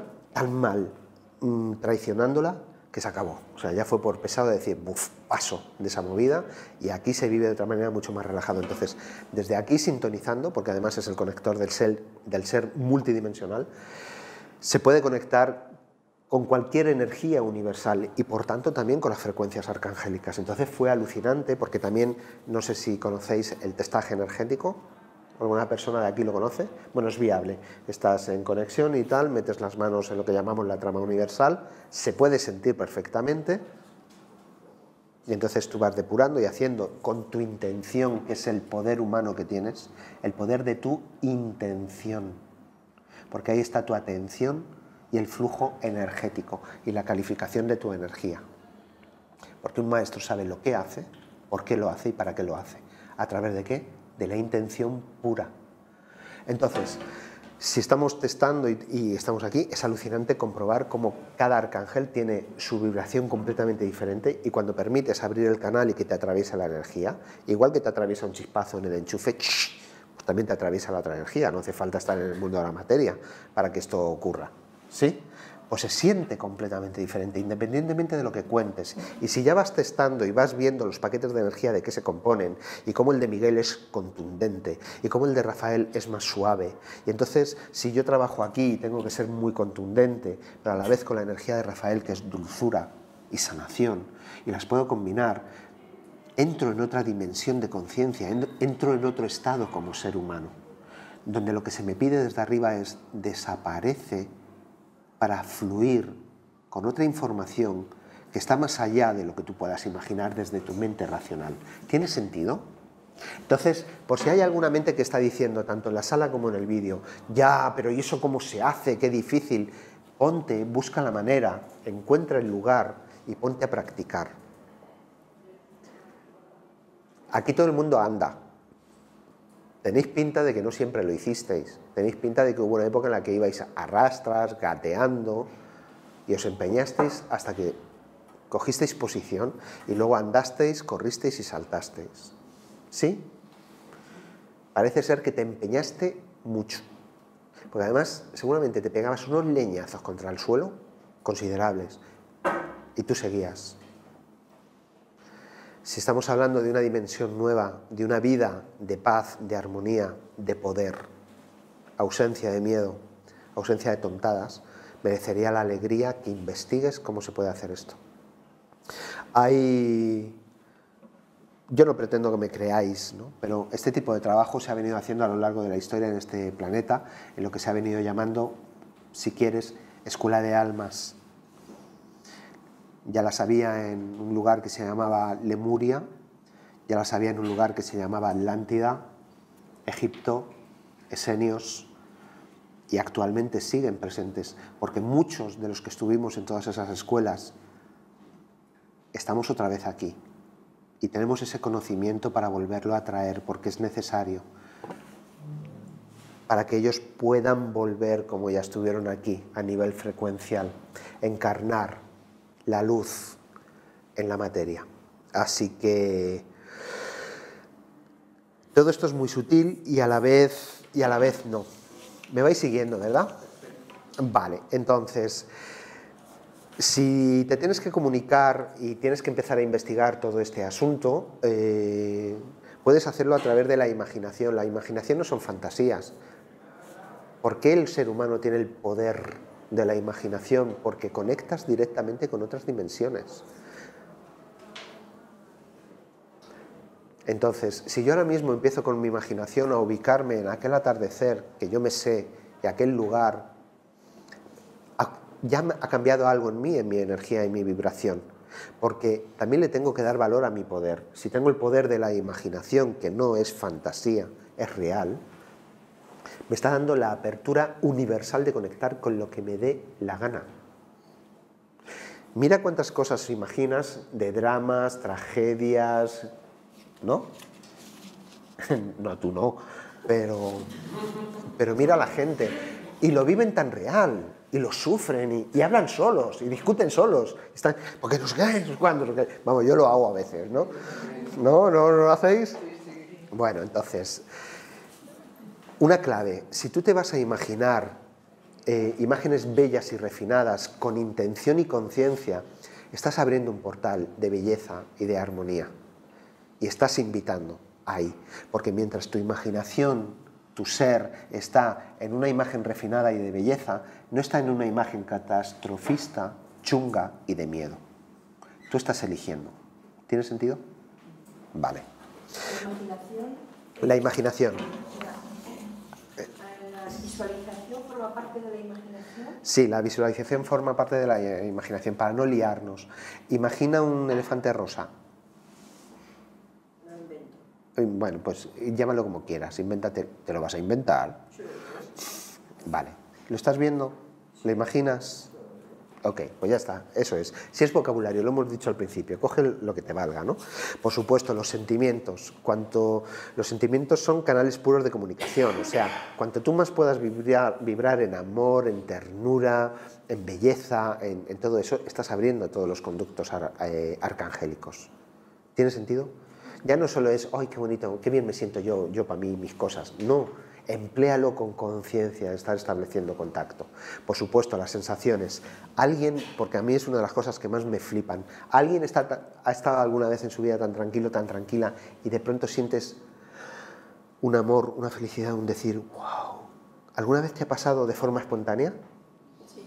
traicionándola, que se acabó. O sea, ya fue por pesado de decir, buf, paso de esa movida, y aquí se vive de otra manera mucho más relajado. Entonces, desde aquí sintonizando, porque además es el conector del ser multidimensional, se puede conectar con cualquier energía universal y por tanto también con las frecuencias arcangélicas. Entonces fue alucinante porque también, no sé si conocéis el testaje energético, ¿alguna persona de aquí lo conoce? Bueno, es viable, estás en conexión y tal, metes las manos en lo que llamamos la trama universal, se puede sentir perfectamente y entonces tú vas depurando y haciendo con tu intención, que es el poder humano que tienes, el poder de tu intención, porque ahí está tu atención y el flujo energético y la calificación de tu energía. Porque un maestro sabe lo que hace, por qué lo hace y para qué lo hace. ¿A través de qué? De la intención pura. Entonces, si estamos testando y estamos aquí, es alucinante comprobar cómo cada arcángel tiene su vibración completamente diferente y cuando permites abrir el canal y que te atraviesa la energía, igual que te atraviesa un chispazo en el enchufe, pues también te atraviesa la otra energía, no hace falta estar en el mundo de la materia para que esto ocurra. ¿Sí? Pues se siente completamente diferente, independientemente de lo que cuentes. Y si ya vas testando y vas viendo los paquetes de energía de qué se componen, y cómo el de Miguel es contundente, y cómo el de Rafael es más suave, y entonces si yo trabajo aquí tengo que ser muy contundente, pero a la vez con la energía de Rafael, que es dulzura y sanación, y las puedo combinar, entro en otra dimensión de conciencia, entro en otro estado como ser humano, donde lo que se me pide desde arriba es desaparece para fluir con otra información que está más allá de lo que tú puedas imaginar desde tu mente racional. ¿Tiene sentido? Entonces, por si hay alguna mente que está diciendo, tanto en la sala como en el vídeo, ya, pero ¿y eso cómo se hace? ¡Qué difícil! Ponte, busca la manera, encuentra el lugar y ponte a practicar. Aquí todo el mundo anda. Tenéis pinta de que no siempre lo hicisteis. Tenéis pinta de que hubo una época en la que ibais a rastras, gateando, y os empeñasteis hasta que cogisteis posición y luego andasteis, corristeis y saltasteis. ¿Sí? Parece ser que te empeñaste mucho. Porque además seguramente te pegabas unos leñazos contra el suelo considerables y tú seguías. Si estamos hablando de una dimensión nueva, de una vida de paz, de armonía, de poder, ausencia de miedo, ausencia de tontadas, merecería la alegría que investigues cómo se puede hacer esto. Yo no pretendo que me creáis, ¿no? Pero este tipo de trabajo se ha venido haciendo a lo largo de la historia en este planeta, en lo que se ha venido llamando, si quieres, escuela de almas. Ya las había en un lugar que se llamaba Lemuria, ya las había en un lugar que se llamaba Atlántida, Egipto, Esenios, y actualmente siguen presentes, porque muchos de los que estuvimos en todas esas escuelas estamos otra vez aquí. Y tenemos ese conocimiento para volverlo a traer, porque es necesario, para que ellos puedan volver, como ya estuvieron aquí, a nivel frecuencial, encarnar la luz en la materia. Así que todo esto es muy sutil y a la vez no. ¿Me vais siguiendo, verdad? Vale, entonces, si te tienes que comunicar y tienes que empezar a investigar todo este asunto, puedes hacerlo a través de la imaginación. La imaginación no son fantasías. ¿Por qué el ser humano tiene el poder de la imaginación? Porque conectas directamente con otras dimensiones. Entonces, si yo ahora mismo empiezo con mi imaginación a ubicarme en aquel atardecer que yo me sé, y aquel lugar, ya ha cambiado algo en mí, en mi energía y mi vibración, porque también le tengo que dar valor a mi poder. Si tengo el poder de la imaginación, que no es fantasía, es real, me está dando la apertura universal de conectar con lo que me dé la gana. Mira cuántas cosas imaginas de dramas, tragedias, ¿no? No, tú no, pero mira a la gente, y lo viven tan real, y lo sufren, y hablan solos, y discuten solos, porque no sé qué, no sé cuándo, no sé qué. Vamos, yo lo hago a veces, ¿no? ¿No lo hacéis? Bueno, entonces, una clave, si tú te vas a imaginar imágenes bellas y refinadas, con intención y conciencia, estás abriendo un portal de belleza y de armonía. Y estás invitando ahí, porque mientras tu imaginación, tu ser, está en una imagen refinada y de belleza, no está en una imagen catastrofista, chunga y de miedo. Tú estás eligiendo. ¿Tiene sentido? Vale. La imaginación. ¿La visualización forma parte de la imaginación? Sí, la visualización forma parte de la imaginación, para no liarnos. Imagina un elefante rosa. Bueno, pues llámalo como quieras, invéntate, te lo vas a inventar. Vale, ¿lo estás viendo? ¿Lo imaginas? Ok, pues ya está, eso es. Si es vocabulario, lo hemos dicho al principio, coge lo que te valga, ¿no? Por supuesto, los sentimientos. Los sentimientos son canales puros de comunicación, o sea, cuanto tú más puedas vibrar en amor, en ternura, en belleza, en todo eso, estás abriendo todos los conductos arcangélicos. ¿Tiene sentido? Ya no solo es, ¡ay, qué bonito, qué bien me siento yo para mí, mis cosas! No, empléalo con conciencia, estar estableciendo contacto. Por supuesto, las sensaciones. Alguien, porque a mí es una de las cosas que más me flipan, alguien ha estado alguna vez en su vida tan tranquilo, tan tranquila, y de pronto sientes un amor, una felicidad, un decir, ¡wow! ¿Alguna vez te ha pasado de forma espontánea? Sí.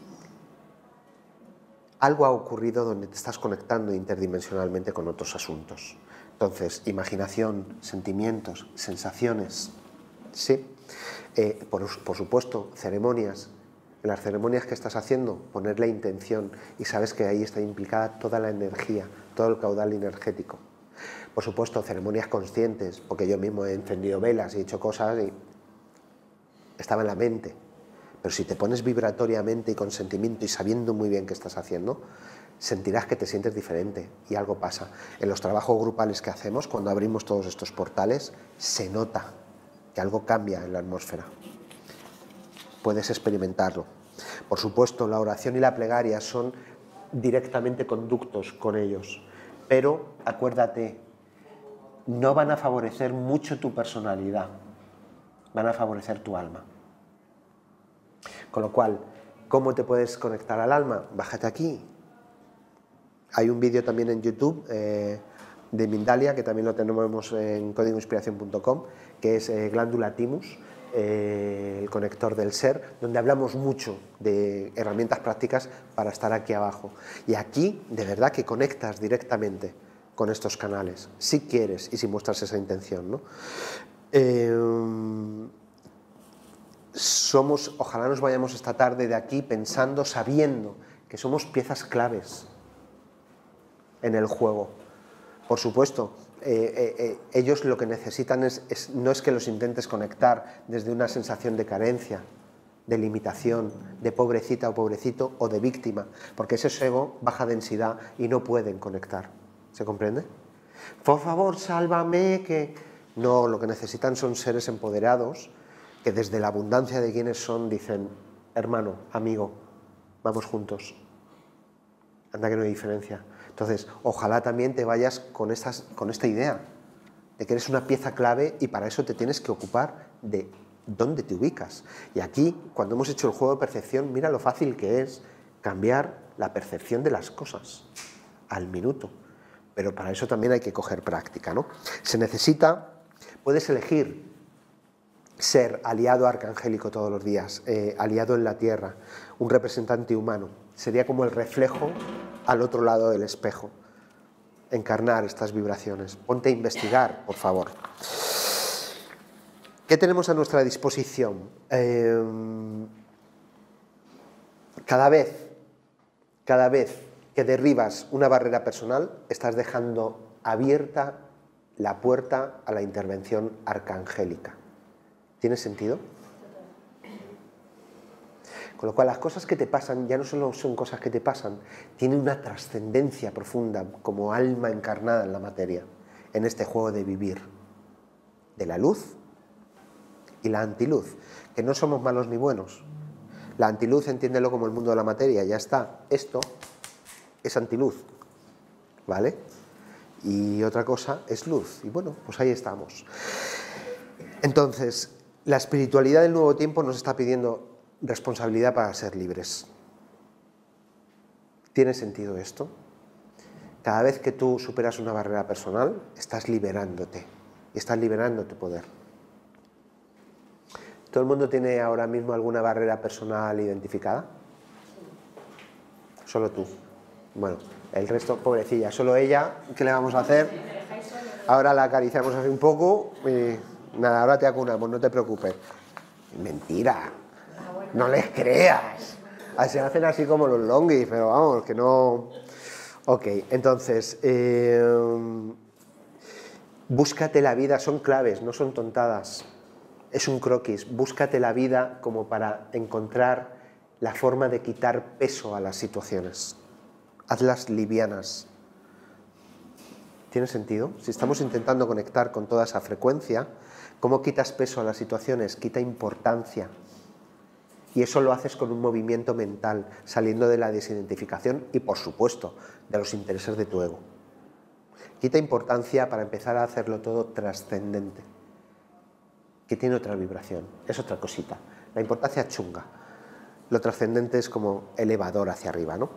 Algo ha ocurrido donde te estás conectando interdimensionalmente con otros asuntos. Entonces, imaginación, sentimientos, sensaciones, ¿sí? Por supuesto, ceremonias. En las ceremonias que estás haciendo, poner la intención y sabes que ahí está implicada toda la energía, todo el caudal energético. Por supuesto, ceremonias conscientes, porque yo mismo he encendido velas y he hecho cosas y estaba en la mente. Pero si te pones vibratoriamente y con sentimiento y sabiendo muy bien qué estás haciendo, sentirás que te sientes diferente y algo pasa. En los trabajos grupales que hacemos, cuando abrimos todos estos portales, se nota que algo cambia en la atmósfera. Puedes experimentarlo. Por supuesto, la oración y la plegaria son directamente conductos con ellos, pero acuérdate, no van a favorecer mucho tu personalidad, van a favorecer tu alma. Con lo cual, ¿cómo te puedes conectar al alma? Bájate aquí. Hay un vídeo también en YouTube de Mindalia, que también lo tenemos en códigoinspiración.com, que es Glándula Thymus, el conector del ser, donde hablamos mucho de herramientas prácticas para estar aquí abajo. Y aquí, de verdad, que conectas directamente con estos canales, si quieres y si muestras esa intención, ¿no? Ojalá nos vayamos esta tarde de aquí pensando, sabiendo que somos piezas claves en el juego. Por supuesto, ellos lo que necesitan no es que los intentes conectar desde una sensación de carencia, de limitación, de pobrecita o pobrecito o de víctima, porque ese es ego, baja densidad y no pueden conectar. ¿Se comprende? Por favor, sálvame, que... No, lo que necesitan son seres empoderados que desde la abundancia de quienes son dicen, hermano, amigo, vamos juntos. Anda que no hay diferencia. Entonces, ojalá también te vayas con esta idea de que eres una pieza clave y para eso te tienes que ocupar de dónde te ubicas. Y aquí, cuando hemos hecho el juego de percepción, mira lo fácil que es cambiar la percepción de las cosas al minuto. Pero para eso también hay que coger práctica, ¿no? Se necesita, puedes elegir ser aliado arcangélico todos los días, aliado en la tierra, un representante humano. Sería como el reflejo al otro lado del espejo. Encarnar estas vibraciones. Ponte a investigar, por favor. ¿Qué tenemos a nuestra disposición? Cada vez que derribas una barrera personal, estás dejando abierta la puerta a la intervención arcangélica. ¿Tiene sentido? Con lo cual, las cosas que te pasan ya no solo son cosas que te pasan, tienen una trascendencia profunda como alma encarnada en la materia, en este juego de vivir, de la luz y la antiluz, que no somos malos ni buenos. La antiluz, entiéndelo como el mundo de la materia, ya está. Esto es antiluz, ¿vale? Y otra cosa es luz, y bueno, pues ahí estamos. Entonces, la espiritualidad del nuevo tiempo nos está pidiendo responsabilidad para ser libres. ¿Tiene sentido esto? Cada vez que tú superas una barrera personal, estás liberándote, y estás liberando tu poder. ¿Todo el mundo tiene ahora mismo alguna barrera personal identificada? Solo tú. Bueno, el resto, pobrecilla, solo ella, ¿qué le vamos a hacer? Ahora la acariciamos así un poco y nada, ahora te acunamos, no te preocupes. Mentira, no les creas. Se hacen así como los longuis, pero vamos, que no... Ok, entonces, búscate la vida, son claves, no son tontadas. Es un croquis, búscate la vida como para encontrar la forma de quitar peso a las situaciones. Hazlas livianas. ¿Tiene sentido? Si estamos intentando conectar con toda esa frecuencia, ¿cómo quitas peso a las situaciones? Quita importancia. Y eso lo haces con un movimiento mental, saliendo de la desidentificación y, por supuesto, de los intereses de tu ego. Quita importancia para empezar a hacerlo todo trascendente, que tiene otra vibración, es otra cosita. La importancia chunga. Lo trascendente es como elevador hacia arriba, ¿no?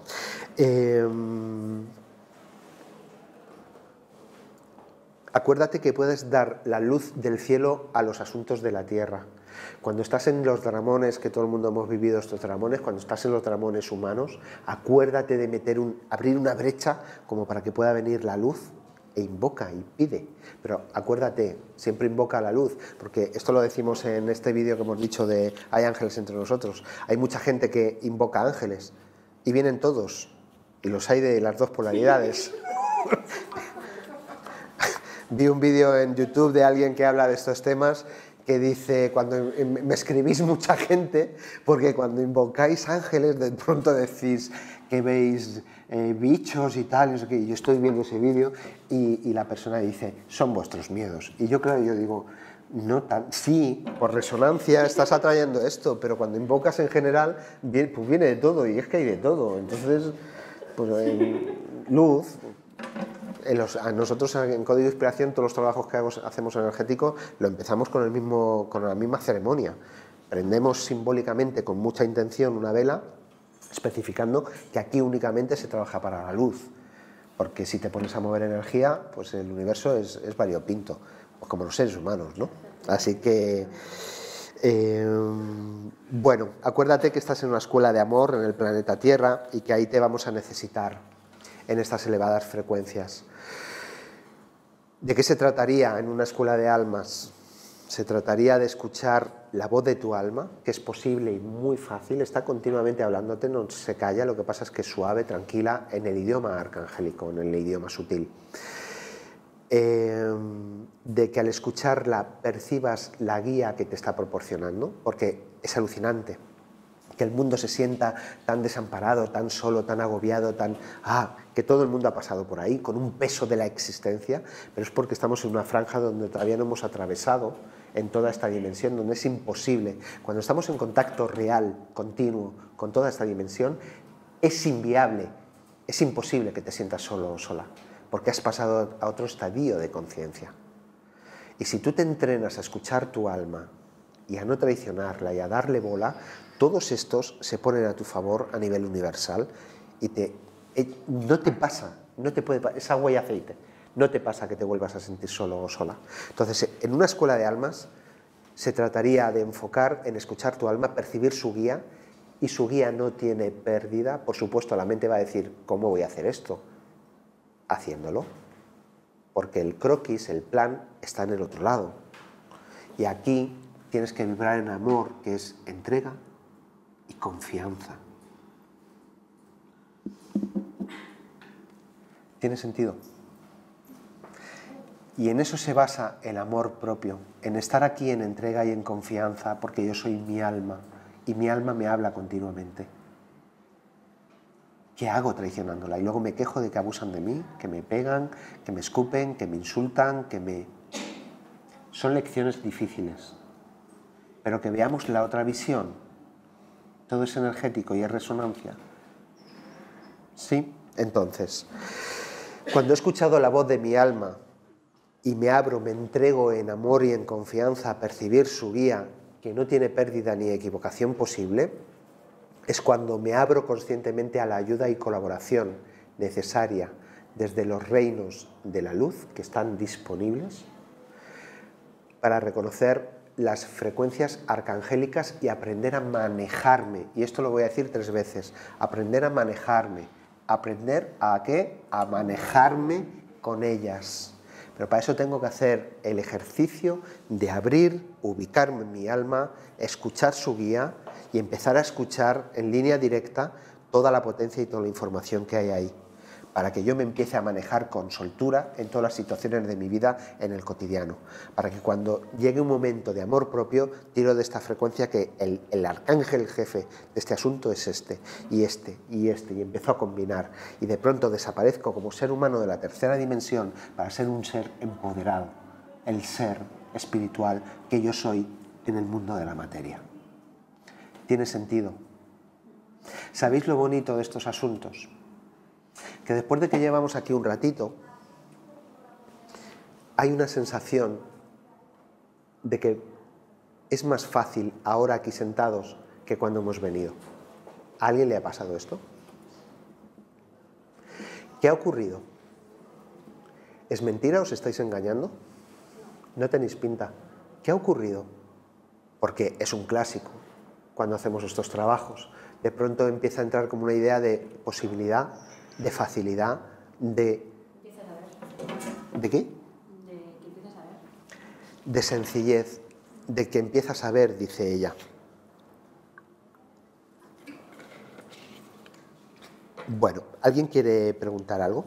Acuérdate que puedes dar la luz del cielo a los asuntos de la tierra. Cuando estás en los dramones, que todo el mundo hemos vivido estos dramones, cuando estás en los dramones humanos, acuérdate de abrir una brecha como para que pueda venir la luz e invoca y pide. Pero acuérdate, siempre invoca la luz, porque esto lo decimos en este vídeo que hemos dicho de hay ángeles entre nosotros. Hay mucha gente que invoca ángeles y vienen todos, y los hay de las dos polaridades. Vi un vídeo en YouTube de alguien que habla de estos temas que dice, cuando me escribís mucha gente, porque cuando invocáis ángeles de pronto decís que veis bichos y tal, y yo estoy viendo ese vídeo y la persona dice, son vuestros miedos. Y yo, claro, yo digo, No tan, sí, por resonancia estás atrayendo esto, pero cuando invocas en general, pues viene de todo, y es que hay de todo. Entonces, pues en luz, a nosotros en Código de Inspiración, todos los trabajos que hacemos energéticos, lo empezamos con la misma ceremonia. Prendemos simbólicamente, con mucha intención, una vela, especificando que aquí únicamente se trabaja para la luz, porque si te pones a mover energía, pues el universo es variopinto, pues como los seres humanos, ¿no? Así que, bueno, acuérdate que estás en una escuela de amor en el planeta Tierra y que ahí te vamos a necesitar en estas elevadas frecuencias. ¿De qué se trataría en una escuela de almas? Se trataría de escuchar la voz de tu alma, que es posible y muy fácil, está continuamente hablándote, no se calla, lo que pasa es que es suave, tranquila, en el idioma arcangélico, en el idioma sutil. De que al escucharla percibas la guía que te está proporcionando, porque es alucinante que el mundo se sienta tan desamparado, tan solo, tan agobiado, que todo el mundo ha pasado por ahí, con un peso de la existencia, pero es porque estamos en una franja donde todavía no hemos atravesado en toda esta dimensión, donde es imposible. Cuando estamos en contacto real, continuo, con toda esta dimensión, es inviable, es imposible que te sientas solo o sola, porque has pasado a otro estadio de conciencia. Y si tú te entrenas a escuchar tu alma y a no traicionarla y a darle bola, todos estos se ponen a tu favor a nivel universal y no te pasa, es agua y aceite, no te pasa que te vuelvas a sentir solo o sola. Entonces, en una escuela de almas se trataría de enfocar en escuchar tu alma, percibir su guía, y su guía no tiene pérdida. Por supuesto, la mente va a decir, ¿cómo voy a hacer esto? Haciéndolo, porque el croquis, el plan, está en el otro lado. Y aquí tienes que vibrar en amor, que es entrega y confianza. ¿Tiene sentido? Y en eso se basa el amor propio, en estar aquí en entrega y en confianza, porque yo soy mi alma, y mi alma me habla continuamente. ¿Qué hago traicionándola? Y luego me quejo de que abusan de mí, que me pegan, que me escupen, que me insultan, Son lecciones difíciles, pero que veamos la otra visión. Todo es energético y es resonancia. ¿Sí? Entonces, cuando he escuchado la voz de mi alma y me abro, me entrego en amor y en confianza a percibir su guía, que no tiene pérdida ni equivocación posible, es cuando me abro conscientemente a la ayuda y colaboración necesaria desde los reinos de la luz que están disponibles para reconocer las frecuencias arcangélicas y aprender a manejarme. Y esto lo voy a decir 3 veces. Aprender a manejarme. ¿Aprender a qué? A manejarme con ellas. Pero para eso tengo que hacer el ejercicio de abrir, ubicarme en mi alma, escuchar su guía y empezar a escuchar en línea directa toda la potencia y toda la información que hay ahí, para que yo me empiece a manejar con soltura en todas las situaciones de mi vida en el cotidiano, para que cuando llegue un momento de amor propio, tiro de esta frecuencia que el arcángel jefe de este asunto es este, y empiezo a combinar, y de pronto desaparezco como ser humano de la tercera dimensión para ser un ser empoderado, el ser espiritual que yo soy en el mundo de la materia. ¿Tiene sentido? ¿Sabéis lo bonito de estos asuntos? Que después de que llevamos aquí un ratito, hay una sensación de que es más fácil ahora aquí sentados que cuando hemos venido. ¿A alguien le ha pasado esto? ¿Qué ha ocurrido? ¿Es mentira? ¿Os estáis engañando? No tenéis pinta. ¿Qué ha ocurrido? Porque es un clásico cuando hacemos estos trabajos. De pronto empieza a entrar como una idea de posibilidad, de facilidad, de... Empiezas a ver. ¿De qué? De que empiezas a ver. De sencillez, de que empiezas a ver, dice ella. Bueno, ¿alguien quiere preguntar algo?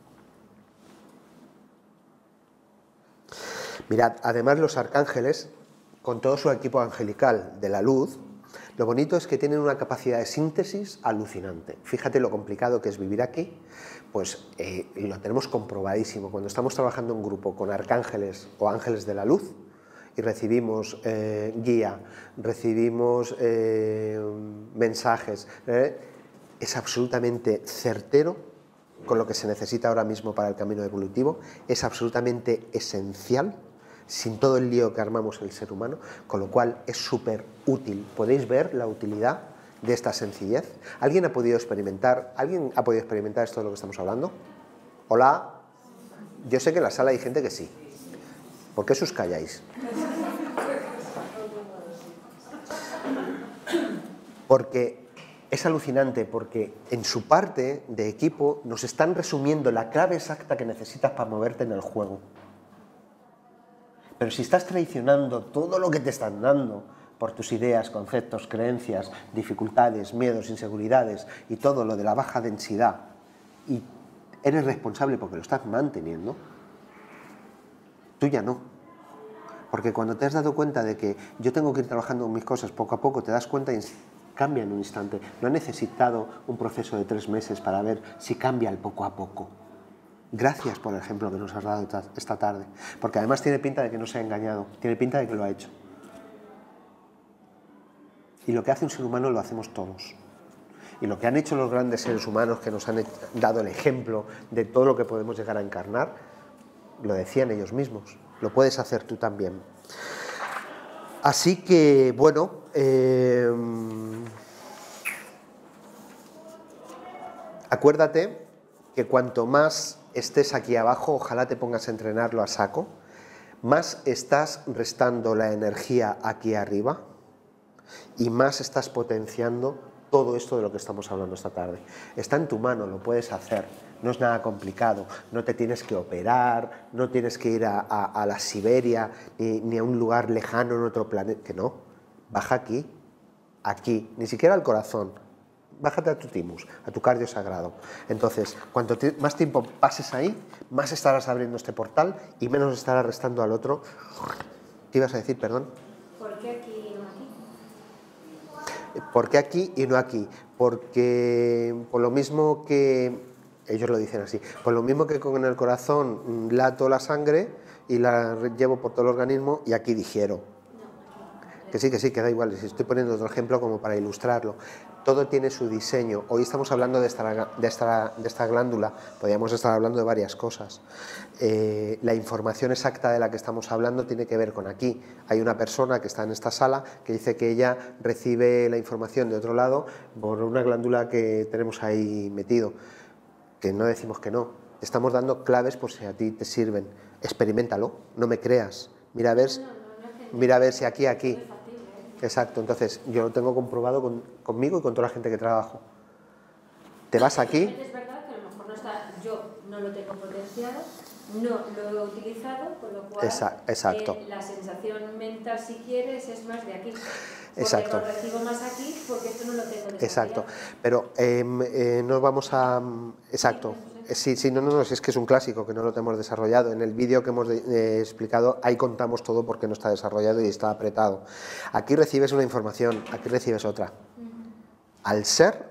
Mirad, además los arcángeles, con todo su equipo angelical de la luz, lo bonito es que tienen una capacidad de síntesis alucinante. Fíjate lo complicado que es vivir aquí, pues lo tenemos comprobadísimo. Cuando estamos trabajando en grupo con arcángeles o ángeles de la luz y recibimos guía, recibimos mensajes, es absolutamente certero con lo que se necesita ahora mismo para el camino evolutivo, es absolutamente esencial, sin todo el lío que armamos el ser humano, con lo cual es súper útil. ¿Podéis ver la utilidad de esta sencillez? ¿Alguien ha podido experimentar esto de lo que estamos hablando? Hola. Yo sé que en la sala hay gente que sí. ¿Por qué os calláis? Porque es alucinante, porque en su parte de equipo nos están resumiendo la clave exacta que necesitas para moverte en el juego. Pero si estás traicionando todo lo que te están dando por tus ideas, conceptos, creencias, dificultades, miedos, inseguridades y todo lo de la baja densidad, y eres responsable porque lo estás manteniendo, tú ya no. Porque cuando te has dado cuenta de que yo tengo que ir trabajando mis cosas poco a poco, te das cuenta y cambia en un instante. No he necesitado un proceso de 3 meses para ver si cambia el poco a poco. Gracias por el ejemplo que nos has dado esta tarde, porque además tiene pinta de que no se ha engañado, tiene pinta de que lo ha hecho. Y lo que hace un ser humano lo hacemos todos. Y lo que han hecho los grandes seres humanos que nos han dado el ejemplo de todo lo que podemos llegar a encarnar, lo decían ellos mismos, lo puedes hacer tú también. Así que, bueno, acuérdate que cuanto más estés aquí abajo, ojalá te pongas a entrenarlo a saco, más estás restando la energía aquí arriba y más estás potenciando todo esto de lo que estamos hablando esta tarde. Está en tu mano, lo puedes hacer, no es nada complicado, no te tienes que operar, no tienes que ir a la Siberia ni a un lugar lejano en otro planeta, que no, baja aquí, ni siquiera al corazón, bájate a tu timus, a tu cardio sagrado. Entonces, cuanto más tiempo pases ahí, más estarás abriendo este portal y menos estarás restando al otro. ¿Qué ibas a decir, perdón? ¿Por qué aquí y no aquí? ¿Por qué aquí y no aquí? Porque por lo mismo que, ellos lo dicen así, por lo mismo que con el corazón lato la sangre y la llevo por todo el organismo y aquí digiero. Que sí, que da igual, si estoy poniendo otro ejemplo como para ilustrarlo. Todo tiene su diseño. Hoy estamos hablando de esta glándula, podríamos estar hablando de varias cosas. La información exacta de la que estamos hablando tiene que ver con aquí. Hay una persona que está en esta sala que dice que ella recibe la información de otro lado por una glándula que tenemos ahí metido, que no decimos que no. Te estamos dando claves por si a ti te sirven. Experiméntalo, no me creas. Mira a ver si aquí. Exacto, entonces yo lo tengo comprobado conmigo y con toda la gente que trabajo. Te vas aquí. Es verdad que a lo mejor no está, yo no lo tengo potenciado, no lo he utilizado, con lo cual exacto. La sensación mental, si quieres, es más de aquí. Exacto. Porque lo recibo más aquí porque esto no lo tengo desarrollado. Exacto, pero nos vamos a... Exacto. Sí, no, es que es un clásico que no lo tenemos desarrollado. En el vídeo que hemos explicado, ahí contamos todo porque no está desarrollado y está apretado. Aquí recibes una información, aquí recibes otra. Al ser,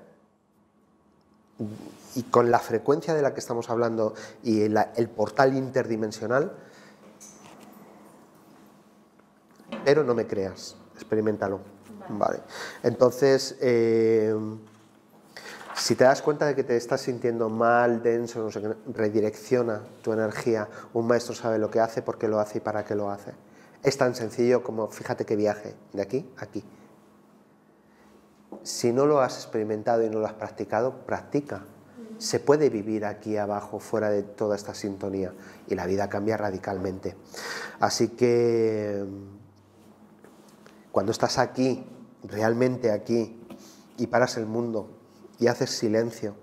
y con la frecuencia de la que estamos hablando y el portal interdimensional, pero no me creas, experiméntalo. Vale. Entonces... si te das cuenta de que te estás sintiendo mal, denso, no sé qué, redirecciona tu energía. Un maestro sabe lo que hace, por qué lo hace y para qué lo hace. Es tan sencillo como, fíjate qué viaje, de aquí a aquí. Si no lo has experimentado y no lo has practicado, practica. Se puede vivir aquí abajo, fuera de toda esta sintonía, y la vida cambia radicalmente. Así que, cuando estás aquí, realmente aquí, y paras el mundo, y haces silencio,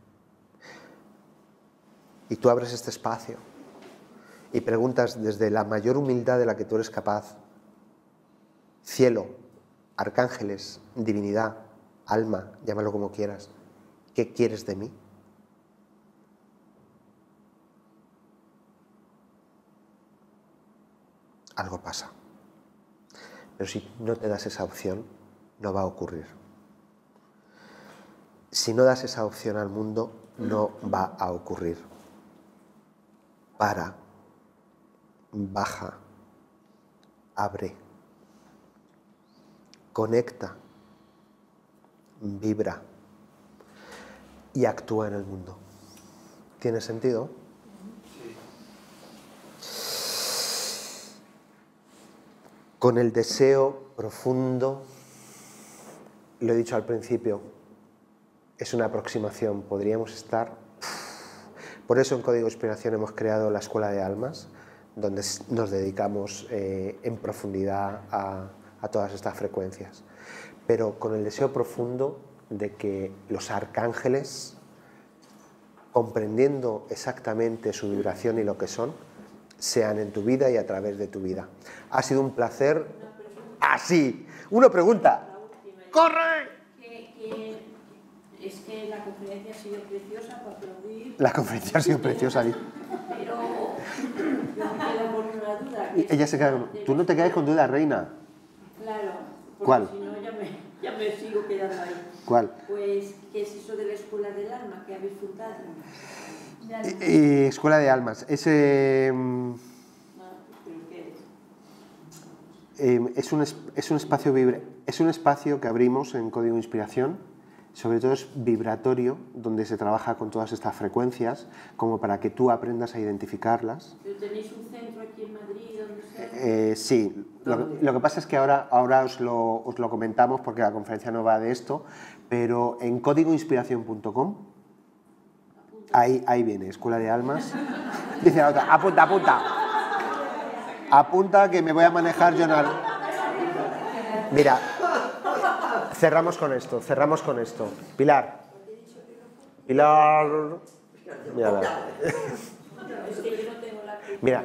y tú abres este espacio y preguntas desde la mayor humildad de la que tú eres capaz: cielo, arcángeles, divinidad, alma, llámalo como quieras, ¿qué quieres de mí? Algo pasa. Pero si no te das esa opción, no va a ocurrir. Si no das esa opción al mundo, no va a ocurrir. Para, baja, abre, conecta, vibra y actúa en el mundo. ¿Tiene sentido? Con el deseo profundo, lo he dicho al principio, es una aproximación, podríamos estar... Por eso en Código Inspiración hemos creado la Escuela de Almas, donde nos dedicamos en profundidad a todas estas frecuencias. Pero con el deseo profundo de que los arcángeles, comprendiendo exactamente su vibración y lo que son, sean en tu vida y a través de tu vida. Ha sido un placer. ¡Así! Una pregunta. ¡Corre! Es que la conferencia ha sido preciosa para aplaudir. La conferencia ha sido preciosa. Pero yo me quedo con una duda. Ella se queda... Tú no te quedes con duda, reina. Claro. ¿Cuál? Si no, ya me sigo quedando ahí. ¿Cuál? Pues, ¿qué es eso de la Escuela del Alma que habéis fundado? Escuela de Almas. Es un espacio que abrimos en Código Inspiración. Sobre todo es vibratorio, donde se trabaja con todas estas frecuencias, como para que tú aprendas a identificarlas. ¿Pero tenéis un centro aquí en Madrid? ¿Dónde sea? Sí, lo que pasa es que ahora os lo comentamos porque la conferencia no va de esto, pero en códigoinspiración.com, ahí viene, Escuela de Almas. Dice la otra, apunta. Apunta que me voy a manejar yo. Mira. Cerramos con esto. Pilar. Mírala. Mira,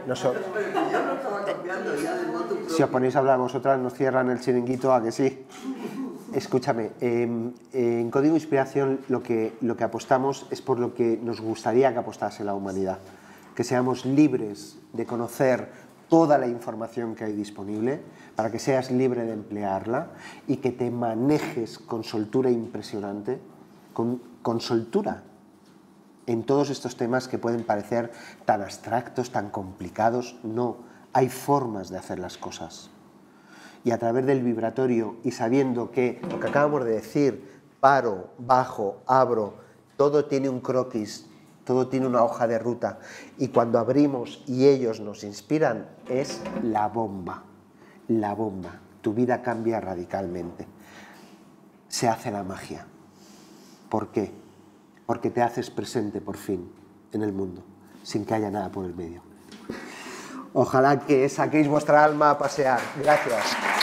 si os ponéis a hablar vosotras, nos cierran el chiringuito, ¿a que sí? Escúchame, en Código Inspiración lo que apostamos es por lo que nos gustaría que apostase la humanidad. Que seamos libres de conocer toda la información que hay disponible, para que seas libre de emplearla y que te manejes con soltura impresionante, con soltura en todos estos temas que pueden parecer tan abstractos, tan complicados. No, hay formas de hacer las cosas. Y a través del vibratorio y sabiendo que lo que acabamos de decir, paro, bajo, abro, todo tiene un croquis, todo tiene una hoja de ruta, y cuando abrimos y ellos nos inspiran, es la bomba. La bomba. Tu vida cambia radicalmente. Se hace la magia. ¿Por qué? Porque te haces presente por fin en el mundo, sin que haya nada por el medio. Ojalá que saquéis vuestra alma a pasear. Gracias.